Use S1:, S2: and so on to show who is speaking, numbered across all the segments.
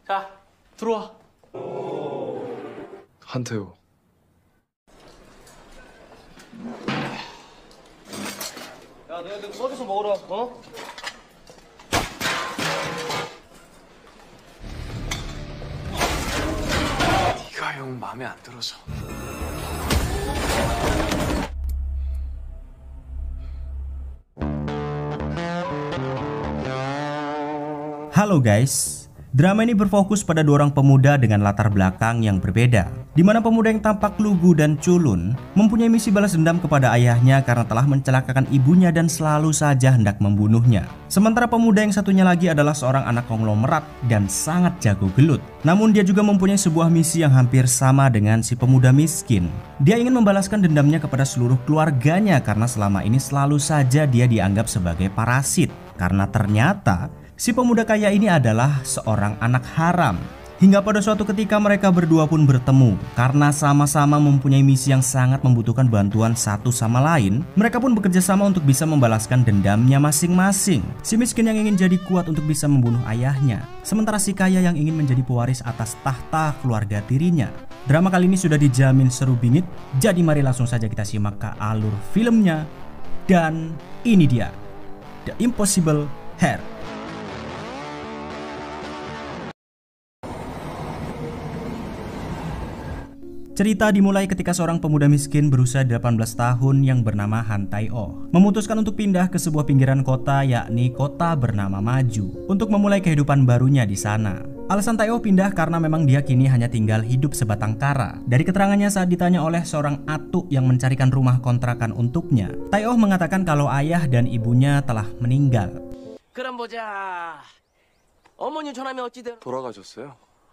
S1: 자, 들어와.
S2: 한태호.
S1: 야, 너희들 서비스 먹으라, 어?
S2: 네가 형 마음에 안 들어서.
S3: Halo guys, drama ini berfokus pada dua orang pemuda dengan latar belakang yang berbeda, di mana pemuda yang tampak lugu dan culun mempunyai misi balas dendam kepada ayahnya karena telah mencelakakan ibunya dan selalu saja hendak membunuhnya. Sementara pemuda yang satunya lagi adalah seorang anak konglomerat dan sangat jago gelut. Namun dia juga mempunyai sebuah misi yang hampir sama dengan si pemuda miskin. Dia ingin membalaskan dendamnya kepada seluruh keluarganya karena selama ini selalu saja dia dianggap sebagai parasit. Karena ternyata si pemuda kaya ini adalah seorang anak haram. Hingga pada suatu ketika mereka berdua pun bertemu. Karena sama-sama mempunyai misi yang sangat membutuhkan bantuan satu sama lain, mereka pun bekerja sama untuk bisa membalaskan dendamnya masing-masing. Si miskin yang ingin jadi kuat untuk bisa membunuh ayahnya, sementara si kaya yang ingin menjadi pewaris atas tahta keluarga tirinya. Drama kali ini sudah dijamin seru bingit, jadi mari langsung saja kita simak ke alur filmnya. Dan ini dia, The Impossible Heir. Cerita dimulai ketika seorang pemuda miskin berusia 18 tahun yang bernama Han Tae-oh memutuskan untuk pindah ke sebuah pinggiran kota, yakni kota bernama Maju, untuk memulai kehidupan barunya di sana. Alasan Tae-oh pindah karena memang dia kini hanya tinggal hidup sebatang kara. Dari keterangannya saat ditanya oleh seorang atuk yang mencarikan rumah kontrakan untuknya, Tae-oh mengatakan kalau ayah dan ibunya telah meninggal.
S1: 그럼 보자. 어머니 전화면 어찌된?
S2: 돌아가셨어요?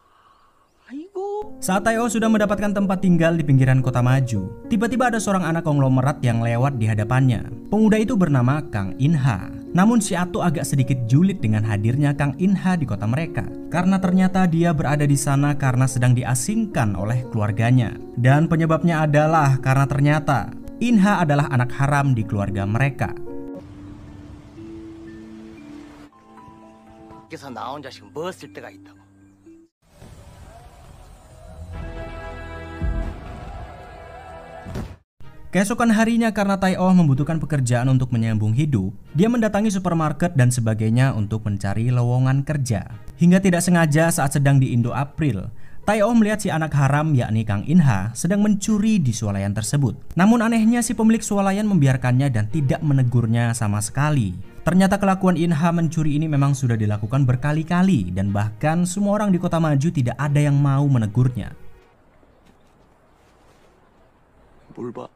S3: Saat Tae-oh sudah mendapatkan tempat tinggal di pinggiran kota Maju, tiba-tiba ada seorang anak konglomerat yang lewat di hadapannya. Pemuda itu bernama Kang In-ha. Namun si Atuk agak sedikit julid dengan hadirnya Kang In-ha di kota mereka, karena ternyata dia berada di sana karena sedang diasingkan oleh keluarganya. Dan penyebabnya adalah karena ternyata In-ha adalah anak haram di keluarga mereka.
S1: 그래서 나 혼자 지금 뭐 쓸 때가 있다고.
S3: Keesokan harinya karena Tae-oh membutuhkan pekerjaan untuk menyambung hidup, dia mendatangi supermarket dan sebagainya untuk mencari lowongan kerja. Hingga tidak sengaja saat sedang di Indo April, Tae-oh melihat si anak haram yakni Kang In-ha sedang mencuri di swalayan tersebut. Namun anehnya si pemilik swalayan membiarkannya dan tidak menegurnya sama sekali. Ternyata kelakuan In-ha mencuri ini memang sudah dilakukan berkali-kali dan bahkan semua orang di kota Maju tidak ada yang mau menegurnya.
S2: 뭘 봐?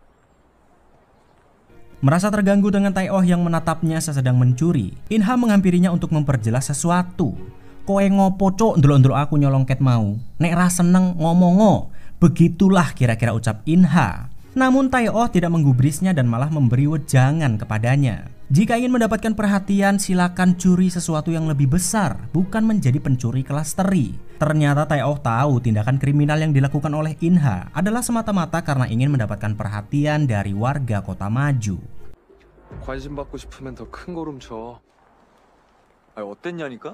S3: Merasa terganggu dengan Tae-oh yang menatapnya saat sedang mencuri, In-ha menghampirinya untuk memperjelas sesuatu. Koe ngopo cok ndelok-ndelok aku nyolongket mau? Nek ra seneng ngomongo. Begitulah kira-kira ucap In-ha. Namun Tae-oh tidak menggubrisnya dan malah memberi wejangan kepadanya. Jika ingin mendapatkan perhatian, silakan curi sesuatu yang lebih besar, bukan menjadi pencuri kelas teri. Ternyata Tae-oh tahu tindakan kriminal yang dilakukan oleh In-ha adalah semata-mata karena ingin mendapatkan perhatian dari warga kota Maju.
S2: 관심 받고 싶으면 더 큰 걸음 쳐. 아니 어땠냐니까?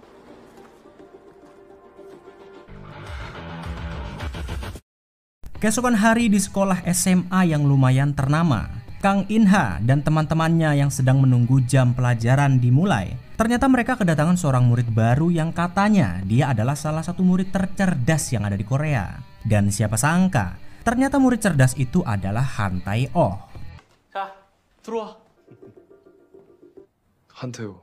S3: Keesokan hari di sekolah SMA yang lumayan ternama, Kang In-ha dan teman-temannya yang sedang menunggu jam pelajaran dimulai, ternyata mereka kedatangan seorang murid baru yang katanya dia adalah salah satu murid tercerdas yang ada di Korea. Dan siapa sangka, ternyata murid cerdas itu adalah Han Tae-oh.
S1: 자, 들어와.
S2: 한태호.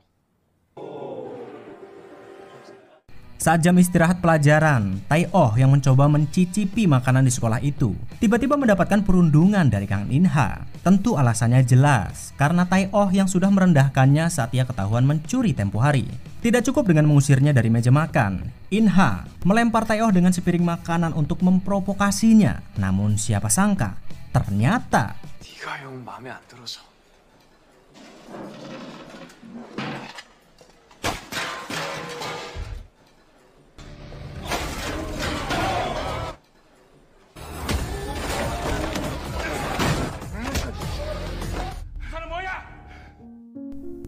S3: Saat jam istirahat pelajaran, Tae-oh yang mencoba mencicipi makanan di sekolah itu tiba-tiba mendapatkan perundungan dari Kang In-ha. Tentu alasannya jelas, karena Tae-oh yang sudah merendahkannya saat ia ketahuan mencuri tempo hari. Tidak cukup dengan mengusirnya dari meja makan, In-ha melempar Tae-oh dengan sepiring makanan untuk memprovokasinya. Namun siapa sangka, ternyata
S2: 네가 형 마음에 안 들어서.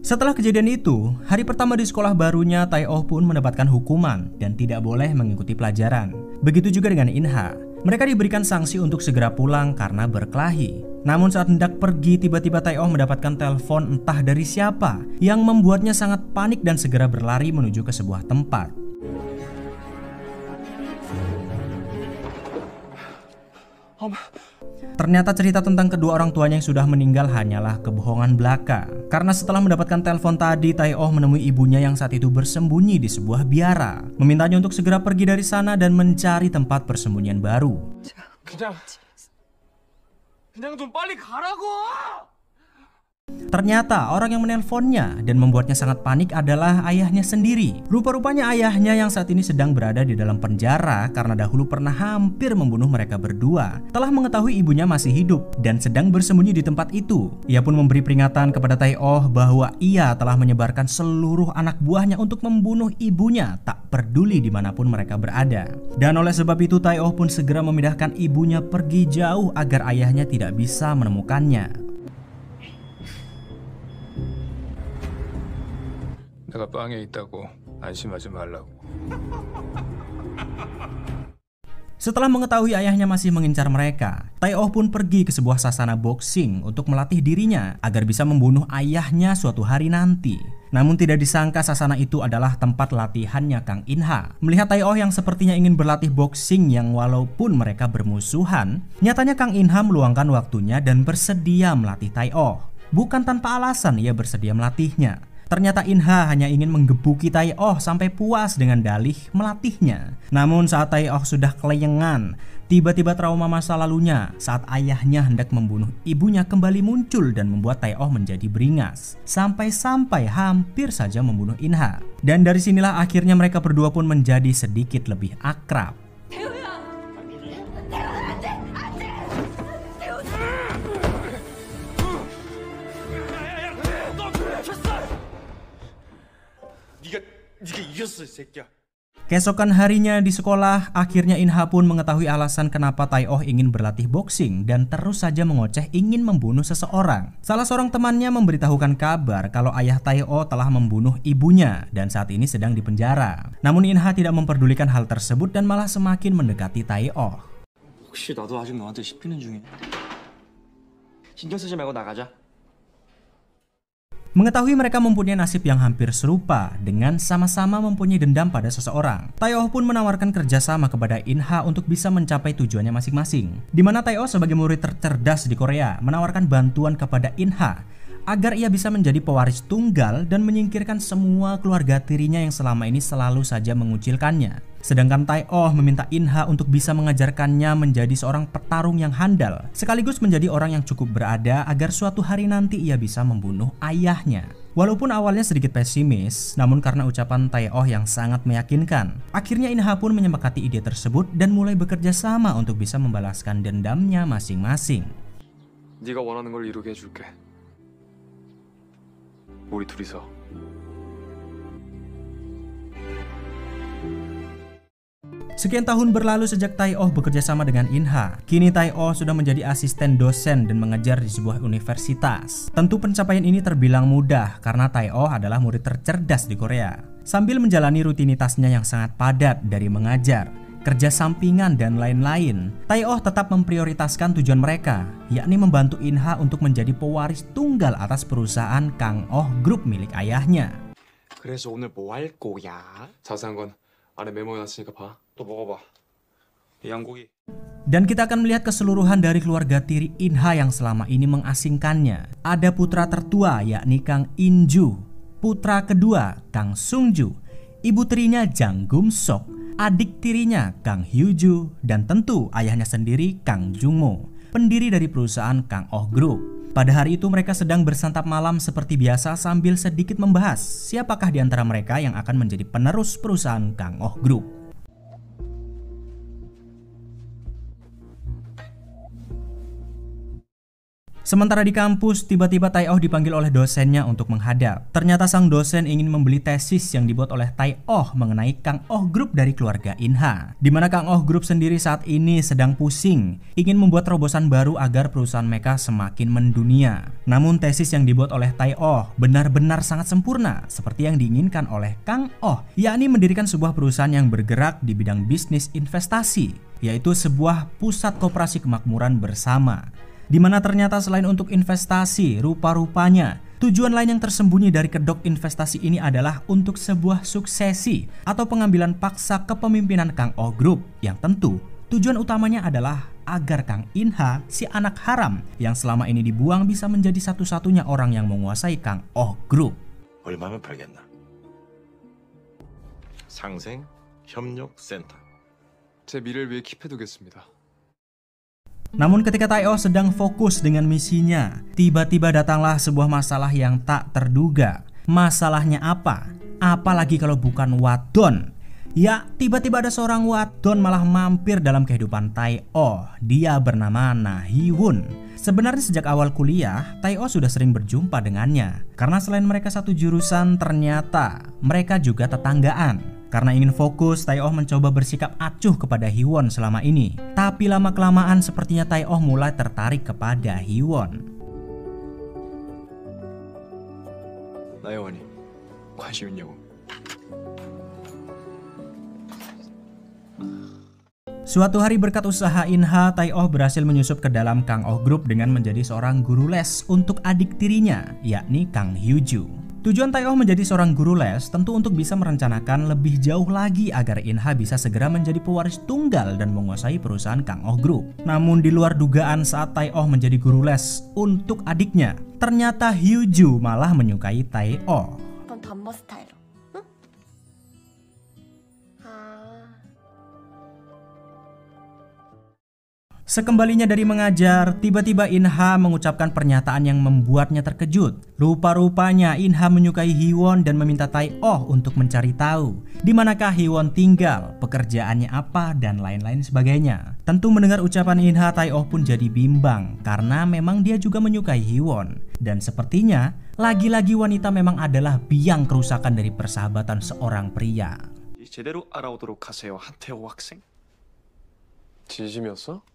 S3: Setelah kejadian itu, hari pertama di sekolah barunya Tai-oh pun mendapatkan hukuman dan tidak boleh mengikuti pelajaran. Begitu juga dengan In-ha. Mereka diberikan sanksi untuk segera pulang karena berkelahi. Namun saat hendak pergi, tiba-tiba Tai-oh mendapatkan telepon entah dari siapa yang membuatnya sangat panik dan segera berlari menuju ke sebuah tempat. Ternyata cerita tentang kedua orang tuanya yang sudah meninggal hanyalah kebohongan belaka. Karena setelah mendapatkan telepon tadi, Tai-oh menemui ibunya yang saat itu bersembunyi di sebuah biara, memintanya untuk segera pergi dari sana dan mencari tempat persembunyian baru.
S1: 그냥 좀 빨리 가라고!
S3: Ternyata orang yang menelponnya dan membuatnya sangat panik adalah ayahnya sendiri. Rupa-rupanya ayahnya yang saat ini sedang berada di dalam penjara karena dahulu pernah hampir membunuh mereka berdua. Telah mengetahui ibunya masih hidup dan sedang bersembunyi di tempat itu. Ia pun memberi peringatan kepada Tai-oh bahwa ia telah menyebarkan seluruh anak buahnya untuk membunuh ibunya, tak peduli dimanapun mereka berada. Dan oleh sebab itu Tai-oh pun segera memindahkan ibunya pergi jauh agar ayahnya tidak bisa menemukannya.
S4: 내가 빵에 있다고 안심하지 말라고.
S3: Setelah mengetahui ayahnya masih mengincar mereka, Tai-oh pun pergi ke sebuah sasana boxing untuk melatih dirinya agar bisa membunuh ayahnya suatu hari nanti. Namun tidak disangka sasana itu adalah tempat latihannya Kang In-ha. Melihat Tai-oh yang sepertinya ingin berlatih boxing yang walaupun mereka bermusuhan, nyatanya Kang In-ha meluangkan waktunya dan bersedia melatih Tai-oh. Bukan tanpa alasan ia bersedia melatihnya. Ternyata In-ha hanya ingin menggebuki Tai-oh sampai puas dengan dalih melatihnya. Namun saat Tai-oh sudah kelayangan, tiba-tiba trauma masa lalunya saat ayahnya hendak membunuh ibunya kembali muncul dan membuat Tai-oh menjadi beringas. Sampai-sampai hampir saja membunuh In-ha. Dan dari sinilah akhirnya mereka berdua pun menjadi sedikit lebih akrab. Keesokan harinya di sekolah, akhirnya In-ha pun mengetahui alasan kenapa Tai-oh ingin berlatih boxing dan terus saja mengoceh ingin membunuh seseorang. Salah seorang temannya memberitahukan kabar kalau ayah Tai-oh telah membunuh ibunya dan saat ini sedang dipenjara. Namun In-ha tidak memperdulikan hal tersebut dan malah semakin mendekati Tai-oh.
S2: 혹시 나도 아직 너한테 씹히는 중이야? 신경 쓰지 말고 나가자.
S3: Mengetahui mereka mempunyai nasib yang hampir serupa dengan sama-sama mempunyai dendam pada seseorang, Tai-oh pun menawarkan kerjasama kepada In-ha untuk bisa mencapai tujuannya masing-masing. Di mana Tai-oh sebagai murid tercerdas di Korea menawarkan bantuan kepada In-ha agar ia bisa menjadi pewaris tunggal dan menyingkirkan semua keluarga tirinya yang selama ini selalu saja mengucilkannya. Sedangkan Tai-oh meminta In-ha untuk bisa mengajarkannya menjadi seorang petarung yang handal, sekaligus menjadi orang yang cukup berada agar suatu hari nanti ia bisa membunuh ayahnya. Walaupun awalnya sedikit pesimis, namun karena ucapan Tai-oh yang sangat meyakinkan, akhirnya In-ha pun menyepakati ide tersebut dan mulai bekerja sama untuk bisa membalaskan dendamnya masing-masing.
S2: 네가 원하는 걸 이루게 해줄게. 우리 둘이서.
S3: Sekian tahun berlalu sejak Tai-oh bekerja sama dengan In-ha. Kini Tai-oh sudah menjadi asisten dosen dan mengajar di sebuah universitas. Tentu pencapaian ini terbilang mudah karena Tai-oh adalah murid tercerdas di Korea. Sambil menjalani rutinitasnya yang sangat padat dari mengajar, kerja sampingan dan lain-lain, Tai-oh tetap memprioritaskan tujuan mereka, yakni membantu In-ha untuk menjadi pewaris tunggal atas perusahaan Kang-oh Group milik ayahnya.
S2: 그래서 오늘 뭐 할 거야? 자세한 건 안에 메모해놨으니까 봐. 또 먹어봐. 이 양고기.
S3: Dan kita akan melihat keseluruhan dari keluarga tiri In-ha yang selama ini mengasingkannya. Ada putra tertua yakni Kang In-ju, putra kedua Kang Sung-ju, ibu tirinya Jang Gum-sok, adik tirinya Kang Hyu-ju, dan tentu ayahnya sendiri Kang Jung-mo, pendiri dari perusahaan Kang-oh Group. Pada hari itu mereka sedang bersantap malam seperti biasa sambil sedikit membahas siapakah di antara mereka yang akan menjadi penerus perusahaan Kang-oh Group. Sementara di kampus, tiba-tiba Tai-Oh dipanggil oleh dosennya untuk menghadap. Ternyata sang dosen ingin membeli tesis yang dibuat oleh Tai-Oh mengenai Kang Oh Group dari keluarga In-ha. Di mana Kang Oh Group sendiri saat ini sedang pusing, ingin membuat terobosan baru agar perusahaan mereka semakin mendunia. Namun tesis yang dibuat oleh Tai-Oh benar-benar sangat sempurna, seperti yang diinginkan oleh Kang Oh, yakni mendirikan sebuah perusahaan yang bergerak di bidang bisnis investasi, yaitu sebuah pusat koperasi kemakmuran bersama. Di mana ternyata selain untuk investasi, rupa-rupanya tujuan lain yang tersembunyi dari kedok investasi ini adalah untuk sebuah suksesi atau pengambilan paksa kepemimpinan Kang Oh Group, yang tentu tujuan utamanya adalah agar Kang In-ha, si anak haram yang selama ini dibuang, bisa menjadi satu-satunya orang yang menguasai Kang Oh Group.
S5: 얼마면 팔겠나? 상생 협력 센터.
S2: 제 미래를 위해 킵해두겠습니다.
S3: Namun ketika Tai-Oh sedang fokus dengan misinya, tiba-tiba datanglah sebuah masalah yang tak terduga. Masalahnya apa? Apalagi kalau bukan wadon. Ya, tiba-tiba ada seorang wadon malah mampir dalam kehidupan Tai-Oh. Dia bernama Na Hee-won. Sebenarnya sejak awal kuliah, Tai-Oh sudah sering berjumpa dengannya. Karena selain mereka satu jurusan, ternyata mereka juga tetanggaan. Karena ingin fokus, Tai-Oh mencoba bersikap acuh kepada Hee-won selama ini. Tapi lama-kelamaan sepertinya Tai-Oh mulai tertarik kepada Hee-won.
S2: 나영원이 관심 있냐고.
S3: Suatu hari berkat usaha In-ha, Tai-Oh berhasil menyusup ke dalam Kang Oh Group dengan menjadi seorang guru les untuk adik tirinya, yakni Kang Hyu-ju. Tujuan Tai-Oh menjadi seorang guru les tentu untuk bisa merencanakan lebih jauh lagi agar In-ha bisa segera menjadi pewaris tunggal dan menguasai perusahaan Kang Oh Group. Namun di luar dugaan saat Tai-Oh menjadi guru les untuk adiknya, ternyata Hyu-ju malah menyukai Tai-Oh.
S6: 그건 담보 스타일로. 응? 아.
S3: Sekembalinya dari mengajar, tiba-tiba In-ha mengucapkan pernyataan yang membuatnya terkejut. Rupa-rupanya In-ha menyukai Hee-won dan meminta Tai-Oh untuk mencari tahu di manakah Hee-won tinggal, pekerjaannya apa, dan lain-lain sebagainya. Tentu mendengar ucapan In-ha, Tai-Oh pun jadi bimbang karena memang dia juga menyukai Hee-won. Dan sepertinya lagi-lagi wanita memang adalah biang kerusakan dari persahabatan seorang pria.
S5: 제대로 알아오도록 하세요, 한태호 학생.
S2: 진심이었어?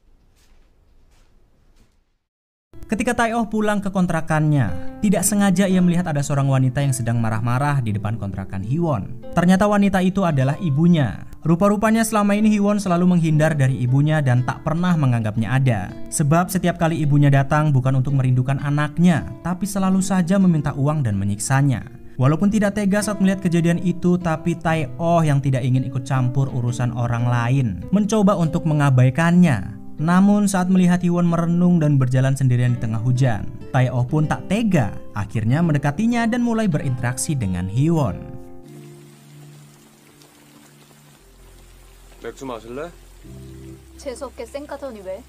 S3: Ketika Tai-Oh pulang ke kontrakannya, tidak sengaja ia melihat ada seorang wanita yang sedang marah-marah di depan kontrakan Hee-won. Ternyata wanita itu adalah ibunya. Rupa-rupanya selama ini Hee-won selalu menghindar dari ibunya dan tak pernah menganggapnya ada. Sebab setiap kali ibunya datang bukan untuk merindukan anaknya, tapi selalu saja meminta uang dan menyiksanya. Walaupun tidak tega saat melihat kejadian itu, tapi Tai-Oh yang tidak ingin ikut campur urusan orang lain mencoba untuk mengabaikannya. Namun saat melihat Hee-won merenung dan berjalan sendirian di tengah hujan, Tai-Oh pun tak tega, akhirnya mendekatinya dan mulai berinteraksi dengan Hee-won.
S2: 맥주 마실래?
S6: 재수없게 쌩까더니 왜?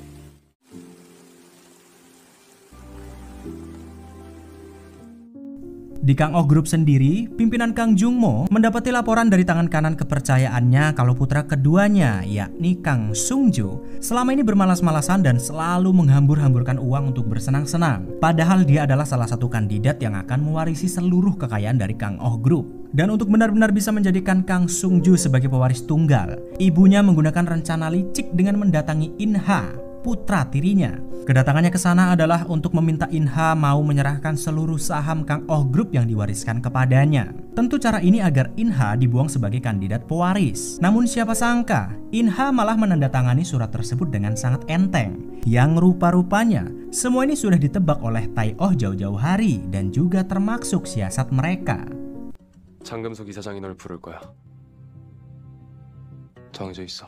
S3: Di Kang Oh Group sendiri, pimpinan Kang Jung-mo mendapati laporan dari tangan kanan kepercayaannya kalau putra keduanya, yakni Kang Sung-ju, selama ini bermalas-malasan dan selalu menghambur-hamburkan uang untuk bersenang-senang. Padahal dia adalah salah satu kandidat yang akan mewarisi seluruh kekayaan dari Kang Oh Group. Dan untuk benar-benar bisa menjadikan Kang Sung-ju sebagai pewaris tunggal, ibunya menggunakan rencana licik dengan mendatangi In-ha, putra tirinya. Kedatangannya ke sana adalah untuk meminta In-ha mau menyerahkan seluruh saham Kang Oh Group yang diwariskan kepadanya. Tentu cara ini agar In-ha dibuang sebagai kandidat pewaris. Namun siapa sangka, In-ha malah menandatangani surat tersebut dengan sangat enteng. Yang rupa-rupanya, semua ini sudah ditebak oleh Tai-Oh jauh-jauh hari dan juga termaksud siasat mereka.
S2: 장금석 이사장이 널 부를 거야. 정해져 있어.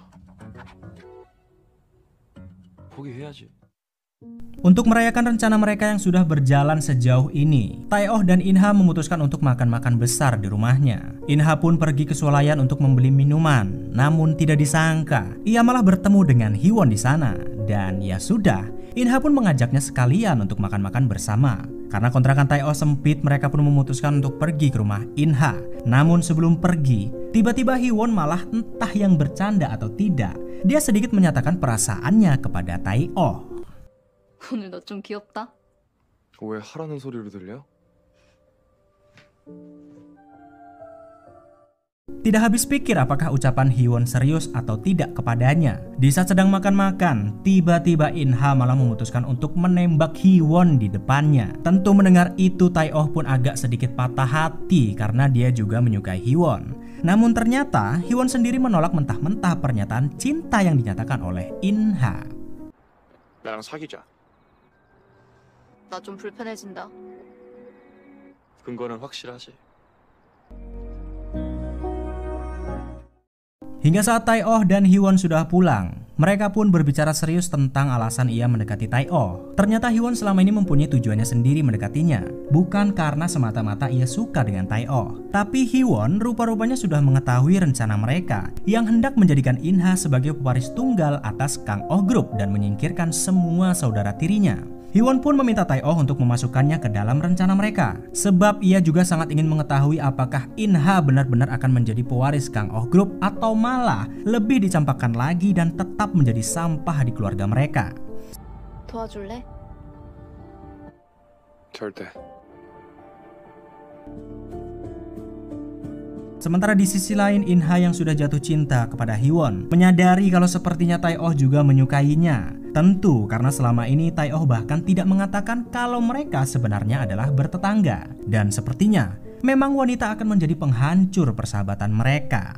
S2: 포기해야지.
S3: Untuk merayakan rencana mereka yang sudah berjalan sejauh ini, Tai-Oh dan In-ha memutuskan untuk makan-makan besar di rumahnya. In-ha pun pergi ke swalayan untuk membeli minuman. Namun tidak disangka, ia malah bertemu dengan Hee-won di sana. Dan ya sudah, In-ha pun mengajaknya sekalian untuk makan-makan bersama. Karena kontrakan Tai-Oh sempit, mereka pun memutuskan untuk pergi ke rumah In-ha. Namun sebelum pergi, tiba-tiba Hee-won malah entah yang bercanda atau tidak, dia sedikit menyatakan perasaannya kepada Tai-Oh.
S6: 오늘 너 좀 귀엽다.
S2: 왜 하라는 소리로 들려?
S3: Tidak habis pikir apakah ucapan Hyewon serius atau tidak kepadanya. Di saat sedang makan-makan, tiba-tiba In-ha malah memutuskan untuk menembak Hyewon di depannya. Tentu mendengar itu Tae-oh pun agak sedikit patah hati karena dia juga menyukai Hyewon. Namun ternyata Hyewon sendiri menolak mentah-mentah pernyataan cinta yang dinyatakan oleh In-ha.
S2: 나랑 사귀자.
S6: 나 좀 불편해진다.
S5: 근거는 확실하지.
S3: Hingga saat Tae-oh dan Hyewon sudah pulang, mereka pun berbicara serius tentang alasan ia mendekati Tae-oh. Ternyata Hyewon selama ini mempunyai tujuannya sendiri mendekatinya, bukan karena semata-mata ia suka dengan Tae-oh. Tapi Hyewon rupa-rupanya sudah mengetahui rencana mereka yang hendak menjadikan In-ha sebagai pewaris tunggal atas Kang Oh Group dan menyingkirkan semua saudara tirinya. Hyewon pun meminta Tae-oh untuk memasukkannya ke dalam rencana mereka, sebab ia juga sangat ingin mengetahui apakah In-ha benar-benar akan menjadi pewaris Kang Oh Group atau malah lebih dicampakkan lagi dan tetap menjadi sampah di keluarga mereka.
S6: 도와줄래?
S2: 절대.
S3: Sementara di sisi lain In-ha yang sudah jatuh cinta kepada Hyewon menyadari kalau sepertinya Tae-oh juga menyukainya. Tentu karena selama ini Tae-oh bahkan tidak mengatakan kalau mereka sebenarnya adalah bertetangga. Dan sepertinya memang wanita akan menjadi penghancur persahabatan mereka.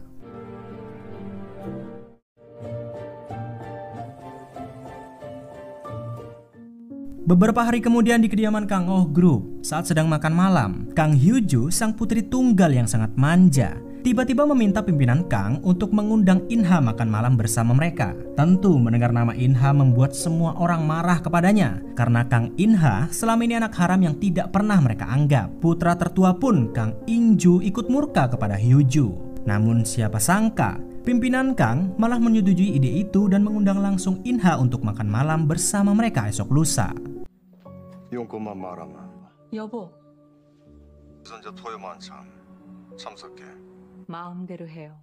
S3: Beberapa hari kemudian di kediaman Kang Oh Group, saat sedang makan malam, Kang Hyo-ju, sang putri tunggal yang sangat manja, tiba-tiba meminta pimpinan Kang untuk mengundang In-ha makan malam bersama mereka. Tentu mendengar nama In-ha membuat semua orang marah kepadanya, karena Kang In-ha selama ini anak haram yang tidak pernah mereka anggap. Putra tertua pun Kang In-ju ikut murka kepada Hyo-ju. Namun siapa sangka pimpinan Kang malah menyetujui ide itu dan mengundang langsung In-ha untuk makan malam bersama mereka esok lusa.
S5: 용건만 말하면
S7: 여보,
S5: 선자 토요 만찬 참석해.
S7: 마음대로 해요.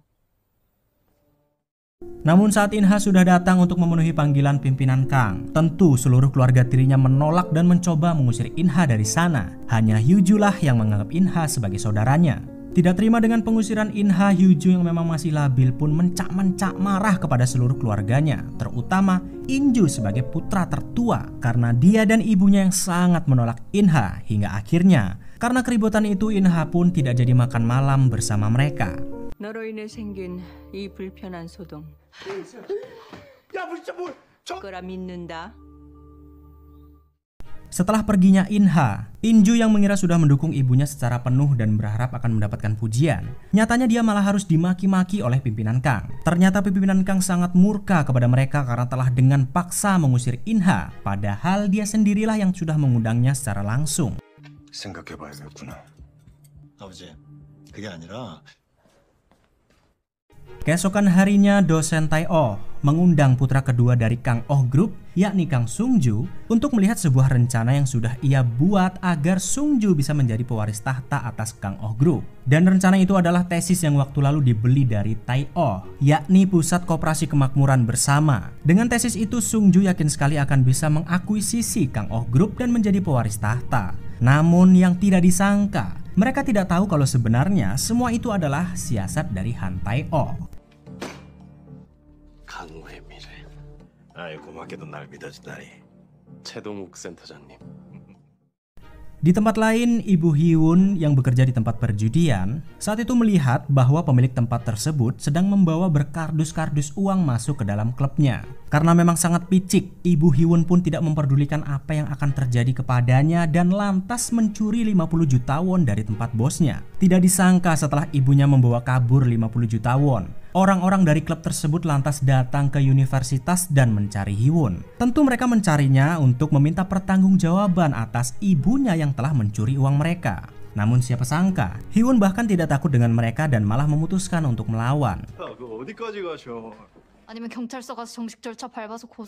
S3: Namun saat In-ha sudah datang untuk memenuhi panggilan pimpinan Kang, tentu seluruh keluarga tirinya menolak dan mencoba mengusir In-ha dari sana. Hanya Hyo-ju lah yang menganggap In-ha sebagai saudaranya. Tidak terima dengan pengusiran In-ha, Hyo-ju yang memang masih labil pun mencak-mencak marah kepada seluruh keluarganya, terutama In-ju sebagai putra tertua, karena dia dan ibunya yang sangat menolak In-ha. Hingga akhirnya karena keributan itu In-ha pun tidak jadi makan malam bersama mereka.
S7: 너로 인해 생긴 이 불편한 소동. 거라 믿는다.
S3: Setelah perginya In-ha, In-ju yang mengira sudah mendukung ibunya secara penuh dan berharap akan mendapatkan pujian, nyatanya dia malah harus dimaki-maki oleh pimpinan Kang. Ternyata pimpinan Kang sangat murka kepada mereka karena telah dengan paksa mengusir In-ha, padahal dia sendirilah yang sudah mengundangnya secara langsung.
S5: 생각해봐야겠구나. 아버지, 그게 아니라
S3: Keesokan harinya dosen Tae-oh mengundang putra kedua dari Kang Oh Group, yakni Kang Sung-ju, untuk melihat sebuah rencana yang sudah ia buat agar Sung-ju bisa menjadi pewaris tahta atas Kang Oh Group. Dan rencana itu adalah tesis yang waktu lalu dibeli dari Tae-oh, yakni Pusat Koperasi Kemakmuran Bersama. Dengan tesis itu Sung-ju yakin sekali akan bisa mengakuisisi Kang Oh Group dan menjadi pewaris tahta. Namun yang tidak disangka, mereka tidak tahu kalau sebenarnya semua itu adalah siasat dari Han Tae-oh.
S5: 강호의 미래. 아이 고맙게도 날 믿어주다니.
S2: 최동욱 센터장님.
S3: Di tempat lain, Ibu Hyewon yang bekerja di tempat perjudian saat itu melihat bahwa pemilik tempat tersebut sedang membawa berkardus-kardus uang masuk ke dalam klubnya. Karena memang sangat picik, Ibu Hyewon pun tidak memperdulikan apa yang akan terjadi kepadanya dan lantas mencuri 50 juta won dari tempat bosnya. Tidak disangka setelah ibunya membawa kabur 50 juta won, orang-orang dari klub tersebut lantas datang ke universitas dan mencari Hyewon. Tentu mereka mencarinya untuk meminta pertanggungjawaban atas ibunya yang telah mencuri uang mereka. Namun siapa sangka, Hyewon bahkan tidak takut dengan mereka dan malah memutuskan untuk melawan.
S5: 그 어디까지 가셔?
S6: 아니면 경찰서 가서 정식 절차 밟아서 고소.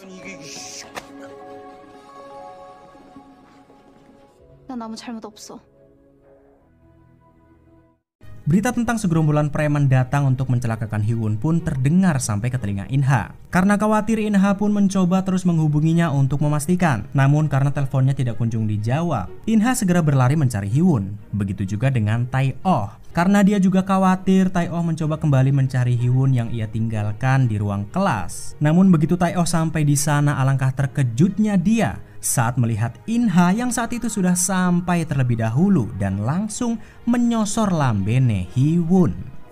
S6: 난 아무 잘못 없어.
S3: Berita tentang segerombolan preman datang untuk mencelakakan Hyewon pun terdengar sampai ke telinga In-ha. Karena khawatir, In-ha pun mencoba terus menghubunginya untuk memastikan. Namun karena teleponnya tidak kunjung dijawab, In-ha segera berlari mencari Hyewon. Begitu juga dengan Tae-oh. Karena dia juga khawatir, Tae-oh mencoba kembali mencari Hyewon yang ia tinggalkan di ruang kelas. Namun begitu Tae-oh sampai di sana, alangkah terkejutnya dia saat melihat In-ha yang saat itu sudah sampai terlebih dahulu dan langsung menyosor lambene Hyewon.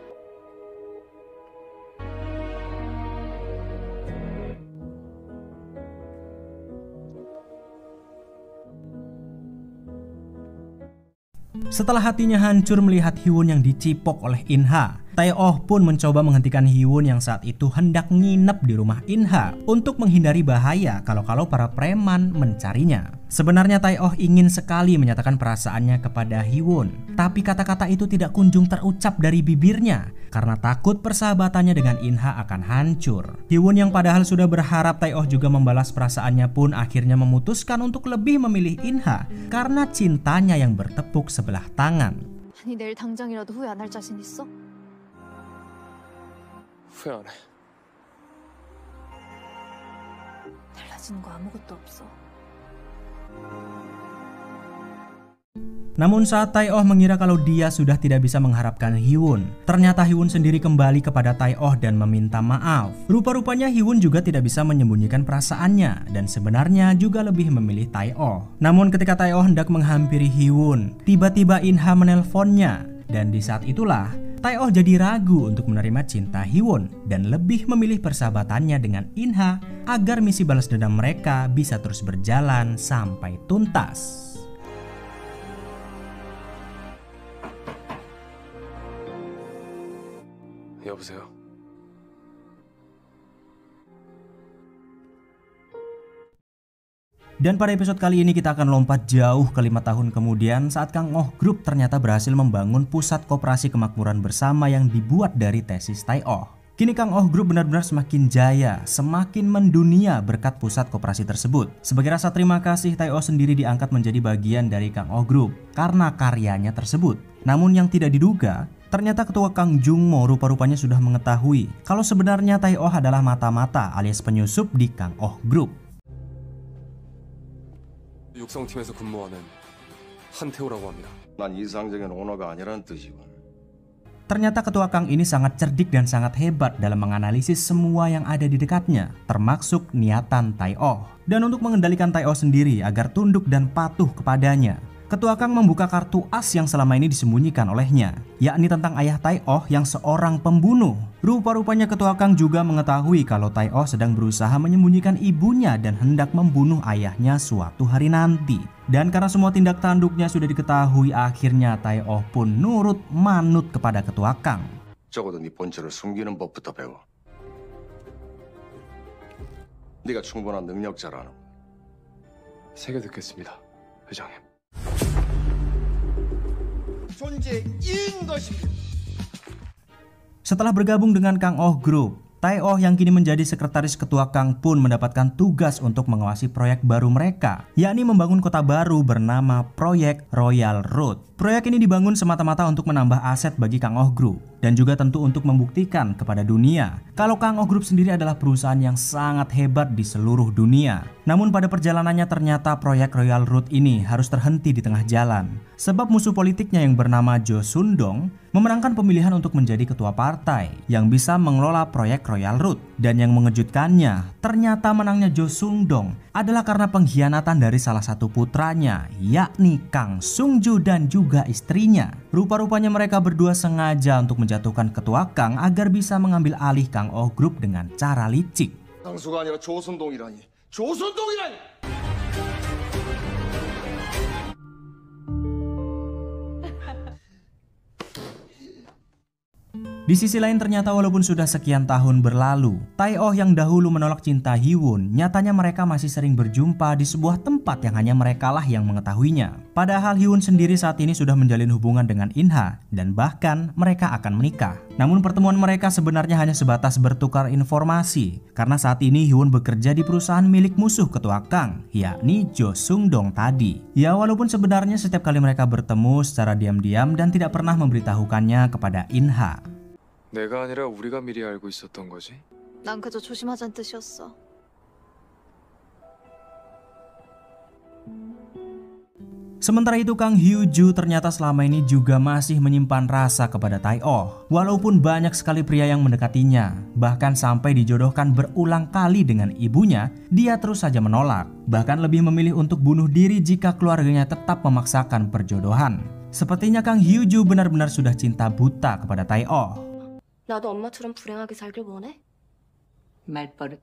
S3: Setelah hatinya hancur melihat Hyewon yang dicipok oleh In-ha, Tae-oh pun mencoba menghentikan Hyewon yang saat itu hendak nginep di rumah In-ha untuk menghindari bahaya kalau-kalau para preman mencarinya. Sebenarnya Tae-oh ingin sekali menyatakan perasaannya kepada Hyewon, tapi kata-kata itu tidak kunjung terucap dari bibirnya karena takut persahabatannya dengan In-ha akan hancur. Hyewon yang padahal sudah berharap Tae-oh juga membalas perasaannya pun akhirnya memutuskan untuk lebih memilih In-ha karena cintanya yang bertepuk sebelah tangan.
S6: 아니 내일 당장이라도 후회 안 할 자신 있어?
S2: 후회 안 해.
S6: 달라지는 거 아무것도 없어.
S3: Namun saat Tae-oh mengira kalau dia sudah tidak bisa mengharapkan Hyewon, ternyata Hyewon sendiri kembali kepada Tae-oh dan meminta maaf. Rupa-rupanya Hyewon juga tidak bisa menyembunyikan perasaannya dan sebenarnya juga lebih memilih Tae-oh. Namun ketika Tae-oh hendak menghampiri Hyewon, tiba-tiba In-ha menelponnya dan di saat itulah Tae-oh jadi ragu untuk menerima cinta Hyewon dan lebih memilih persahabatannya dengan In-ha agar misi balas dendam mereka bisa terus berjalan sampai tuntas.
S2: 여보세요.
S3: Dan pada episode kali ini kita akan lompat jauh ke 5 tahun kemudian saat Kang Oh Group ternyata berhasil membangun pusat koperasi kemakmuran bersama yang dibuat dari tesis Tae-oh. Kini Kang Oh Group benar-benar semakin jaya, semakin mendunia berkat pusat koperasi tersebut. Sebagai rasa terima kasih, Tae-oh sendiri diangkat menjadi bagian dari Kang Oh Group karena karyanya tersebut. Namun yang tidak diduga, ternyata ketua Kang Jung-mo rupa-rupanya sudah mengetahui kalau sebenarnya Tae-oh adalah mata-mata alias penyusup di Kang Oh Group.
S2: 육성팀에서 근무하는 한태호라고 합니다.
S5: 난 이상적인 오너가 아니라는 뜻이군.
S3: Ternyata ketua Kang ini sangat cerdik dan sangat hebat dalam menganalisis semua yang ada di dekatnya, termasuk niatan Tae-oh. Dan untuk mengendalikan Tae-oh sendiri agar tunduk dan patuh kepadanya, ketua Kang membuka kartu as yang selama ini disembunyikan olehnya, yakni tentang ayah Tae-oh yang seorang pembunuh. Rupa-rupanya ketua Kang juga mengetahui kalau Tae-oh sedang berusaha menyembunyikan ibunya dan hendak membunuh ayahnya suatu hari nanti. Dan karena semua tindak tanduknya sudah diketahui, akhirnya Tae-oh pun nurut manut kepada ketua Kang.
S5: 적어도 네 본체를 숨기는 법부터 배워. 네가 충분한 능력자라는.
S2: 새겨 듣겠습니다, 회장님.
S5: 존재인 것입니다.
S3: Setelah bergabung dengan Kang Oh Group, Tae-oh yang kini menjadi sekretaris ketua Kang pun mendapatkan tugas untuk mengawasi proyek baru mereka, yakni membangun kota baru bernama Proyek Royal Road. Proyek ini dibangun semata-mata untuk menambah aset bagi Kang Oh Group dan juga tentu untuk membuktikan kepada dunia kalau Kang Oh Group sendiri adalah perusahaan yang sangat hebat di seluruh dunia. Namun pada perjalanannya ternyata proyek Royal Road ini harus terhenti di tengah jalan sebab musuh politiknya yang bernama Jo Sundong memenangkan pemilihan untuk menjadi ketua partai yang bisa mengelola proyek Royal Road. Dan yang mengejutkannya, ternyata menangnya Jo Sundong adalah karena pengkhianatan dari salah satu putranya, yakni Kang Sung-ju dan juga istrinya. Rupa-rupanya mereka berdua sengaja untuk menjatuhkan ketua Kang agar bisa mengambil alih Kang Oh Group dengan cara licik.
S5: 상수가 아니라 조선동이라니. 조선동이라니.
S3: Di sisi lain ternyata walaupun sudah sekian tahun berlalu, Tae-oh yang dahulu menolak cinta Hee-won, nyatanya mereka masih sering berjumpa di sebuah tempat yang hanya merekalah yang mengetahuinya. Padahal Hee-won sendiri saat ini sudah menjalin hubungan dengan In-ha dan bahkan mereka akan menikah. Namun pertemuan mereka sebenarnya hanya sebatas bertukar informasi karena saat ini Hee-won bekerja di perusahaan milik musuh ketua Kang, yakni Jo Sung-dong tadi. Ya walaupun sebenarnya setiap kali mereka bertemu secara diam-diam dan tidak pernah memberitahukannya kepada In-ha.
S2: 내가 아니라 우리가 미리 알고 있었던 거지?
S6: 난 그저 조심하자는 뜻이었어.
S3: Sementara itu Kang Hyo-ju ternyata selama ini juga masih menyimpan rasa kepada Tae-oh. Walaupun banyak sekali pria yang mendekatinya, bahkan sampai dijodohkan berulang kali dengan ibunya, dia terus saja menolak. Bahkan lebih memilih untuk bunuh diri jika keluarganya tetap memaksakan perjodohan. Sepertinya Kang Hyo-ju benar-benar sudah cinta buta kepada Tae-oh.
S8: 나도 엄마처럼 불행하게 살길 원해?
S7: 말버릇.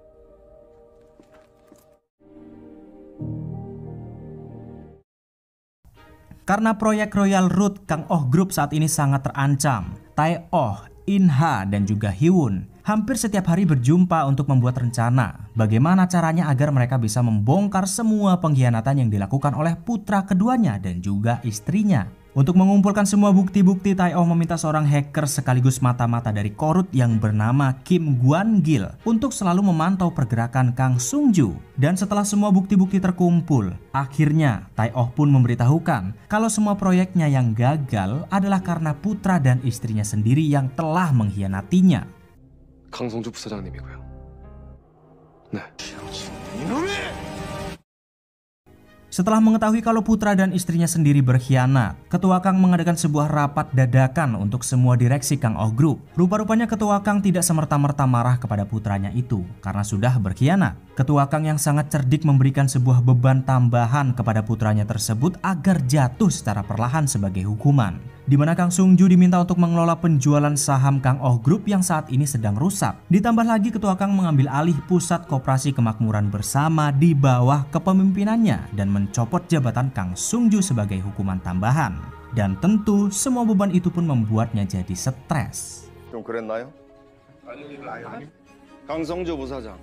S3: Karena proyek Royal Road Kang Oh Group saat ini sangat terancam, Tae-oh, In-ha, dan juga Hee-won hampir setiap hari berjumpa untuk membuat rencana bagaimana caranya agar mereka bisa membongkar semua pengkhianatan yang dilakukan oleh putra keduanya dan juga istrinya. Untuk mengumpulkan semua bukti-bukti, Tae-oh meminta seorang hacker sekaligus mata-mata dari Korut yang bernama Kim Gwan-gil untuk selalu memantau pergerakan Kang Sung-ju. Dan setelah semua bukti-bukti terkumpul, akhirnya Tae-oh pun memberitahukan kalau semua proyeknya yang gagal adalah karena putra dan istrinya sendiri yang telah mengkhianatinya.
S2: 강성주 부사장님이고요. 네.
S3: Setelah mengetahui kalau putra dan istrinya sendiri berkhianat, Ketua Kang mengadakan sebuah rapat dadakan untuk semua direksi Kang Oh Group. Rupa-rupanya Ketua Kang tidak semerta-merta marah kepada putranya itu karena sudah berkhianat. Ketua Kang yang sangat cerdik memberikan sebuah beban tambahan kepada putranya tersebut agar jatuh secara perlahan sebagai hukuman. Di mana Kang Sung-ju diminta untuk mengelola penjualan saham Kang Oh Group yang saat ini sedang rusak. Ditambah lagi Ketua Kang mengambil alih pusat koperasi kemakmuran bersama di bawah kepemimpinannya dan mencopot jabatan Kang Sung-ju sebagai hukuman tambahan. Dan tentu semua beban itu pun membuatnya jadi stres.
S9: 좀 그랬나요? 강성주 부사장.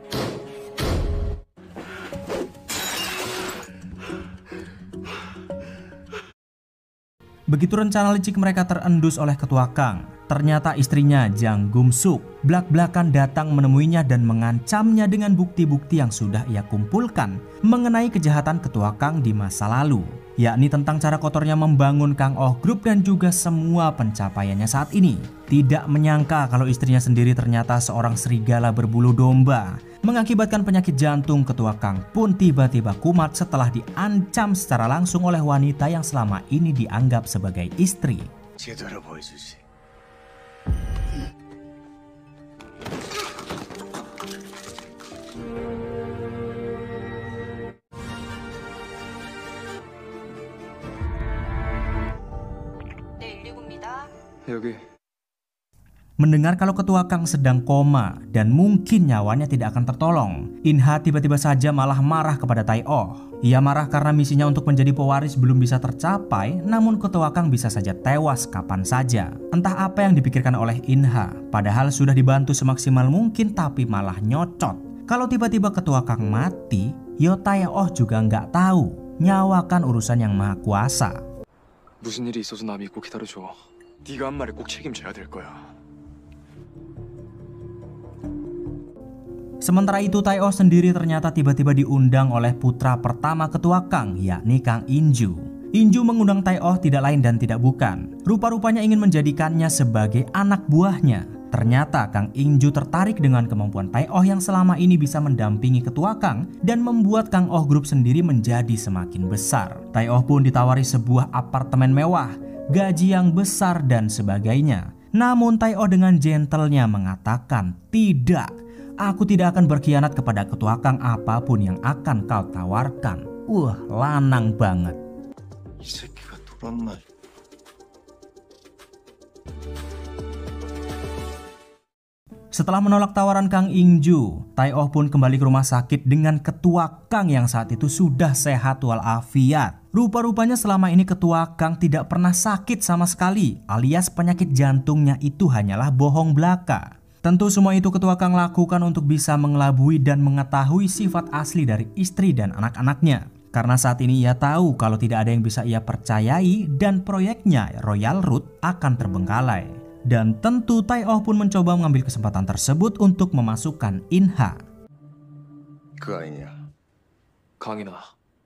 S3: Begitu rencana licik mereka terendus oleh Ketua Kang, ternyata istrinya Jang Gum-suk blak-blakan datang menemuinya dan mengancamnya dengan bukti-bukti yang sudah ia kumpulkan mengenai kejahatan Ketua Kang di masa lalu, yakni tentang cara kotornya membangun Kang Oh Group dan juga semua pencapaiannya saat ini. Tidak menyangka kalau istrinya sendiri ternyata seorang serigala berbulu domba. Mengakibatkan penyakit jantung, Ketua Kang pun tiba-tiba kumat setelah diancam secara langsung oleh wanita yang selama ini dianggap sebagai istri.
S5: 제대로 보여주지.
S8: 네, 119입니다.
S2: 여기.
S3: Mendengar kalau Ketua Kang sedang koma dan mungkin nyawanya tidak akan tertolong, In-ha tiba-tiba saja malah marah kepada Tae-oh. Ia marah karena misinya untuk menjadi pewaris belum bisa tercapai, namun Ketua Kang bisa saja tewas kapan saja. Entah apa yang dipikirkan oleh In-ha, padahal sudah dibantu semaksimal mungkin tapi malah nyocot. Kalau tiba-tiba Ketua Kang mati, yo Tae-oh juga nggak tahu. Nyawa kan urusan yang maha kuasa.
S2: 무슨 일이 있어도 나 믿고 기다려줘. 네가 한 말에 꼭 책임져야 될 거야.
S3: Sementara itu Tae-oh sendiri ternyata tiba-tiba diundang oleh putra pertama Ketua Kang, yakni Kang In-ju. In-ju mengundang Tae-oh tidak lain dan tidak bukan, rupa-rupanya ingin menjadikannya sebagai anak buahnya. Ternyata Kang In-ju tertarik dengan kemampuan Tae-oh yang selama ini bisa mendampingi Ketua Kang dan membuat Kang Oh Group sendiri menjadi semakin besar. Tae-oh pun ditawari sebuah apartemen mewah, gaji yang besar dan sebagainya. Namun Tae-oh dengan gentlenya mengatakan, "Tidak, aku tidak akan berkhianat kepada Ketua Kang apapun yang akan kau tawarkan." Lanang banget.
S5: 이 새끼가 돌았나?
S3: Setelah menolak tawaran Kang In-ju, Tae-oh pun kembali ke rumah sakit dengan Ketua Kang yang saat itu sudah sehat walafiat. Rupa-rupanya selama ini ketua Kang tidak pernah sakit sama sekali, alias penyakit jantungnya itu hanyalah bohong belaka. Tentu semua itu ketua Kang lakukan untuk bisa mengelabui dan mengetahui sifat asli dari istri dan anak-anaknya. Karena saat ini ia tahu kalau tidak ada yang bisa ia percayai dan proyeknya Royal Road akan terbengkalai. Dan tentu Tai Oh pun mencoba mengambil kesempatan tersebut untuk memasukkan Inha.
S5: 그 아이냐?
S2: 강인아.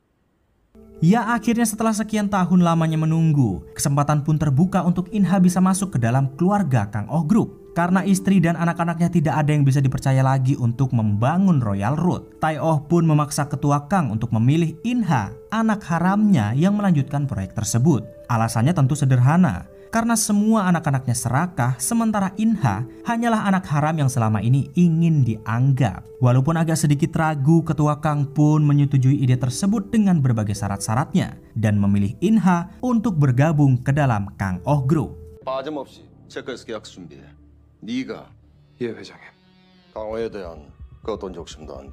S3: Ya akhirnya setelah sekian tahun lamanya menunggu, kesempatan pun terbuka untuk Inha bisa masuk ke dalam keluarga Kang Oh Group. Karena istri dan anak-anaknya tidak ada yang bisa dipercaya lagi untuk membangun Royal Road, Tai Oh pun memaksa ketua Kang untuk memilih Inha, anak haramnya yang melanjutkan proyek tersebut. Alasannya tentu sederhana, karena semua anak-anaknya serakah, sementara Inha hanyalah anak haram yang selama ini ingin dianggap. Walaupun agak sedikit ragu, ketua Kang pun menyetujui ide tersebut dengan berbagai syarat-syaratnya dan memilih Inha untuk bergabung ke dalam Kang Oh Group.
S5: 빠짐없이 체크해서 계약 준비해. 네가
S2: 예, 회장님.
S5: 강호에 대한 그 어떤 욕심도 안 돼.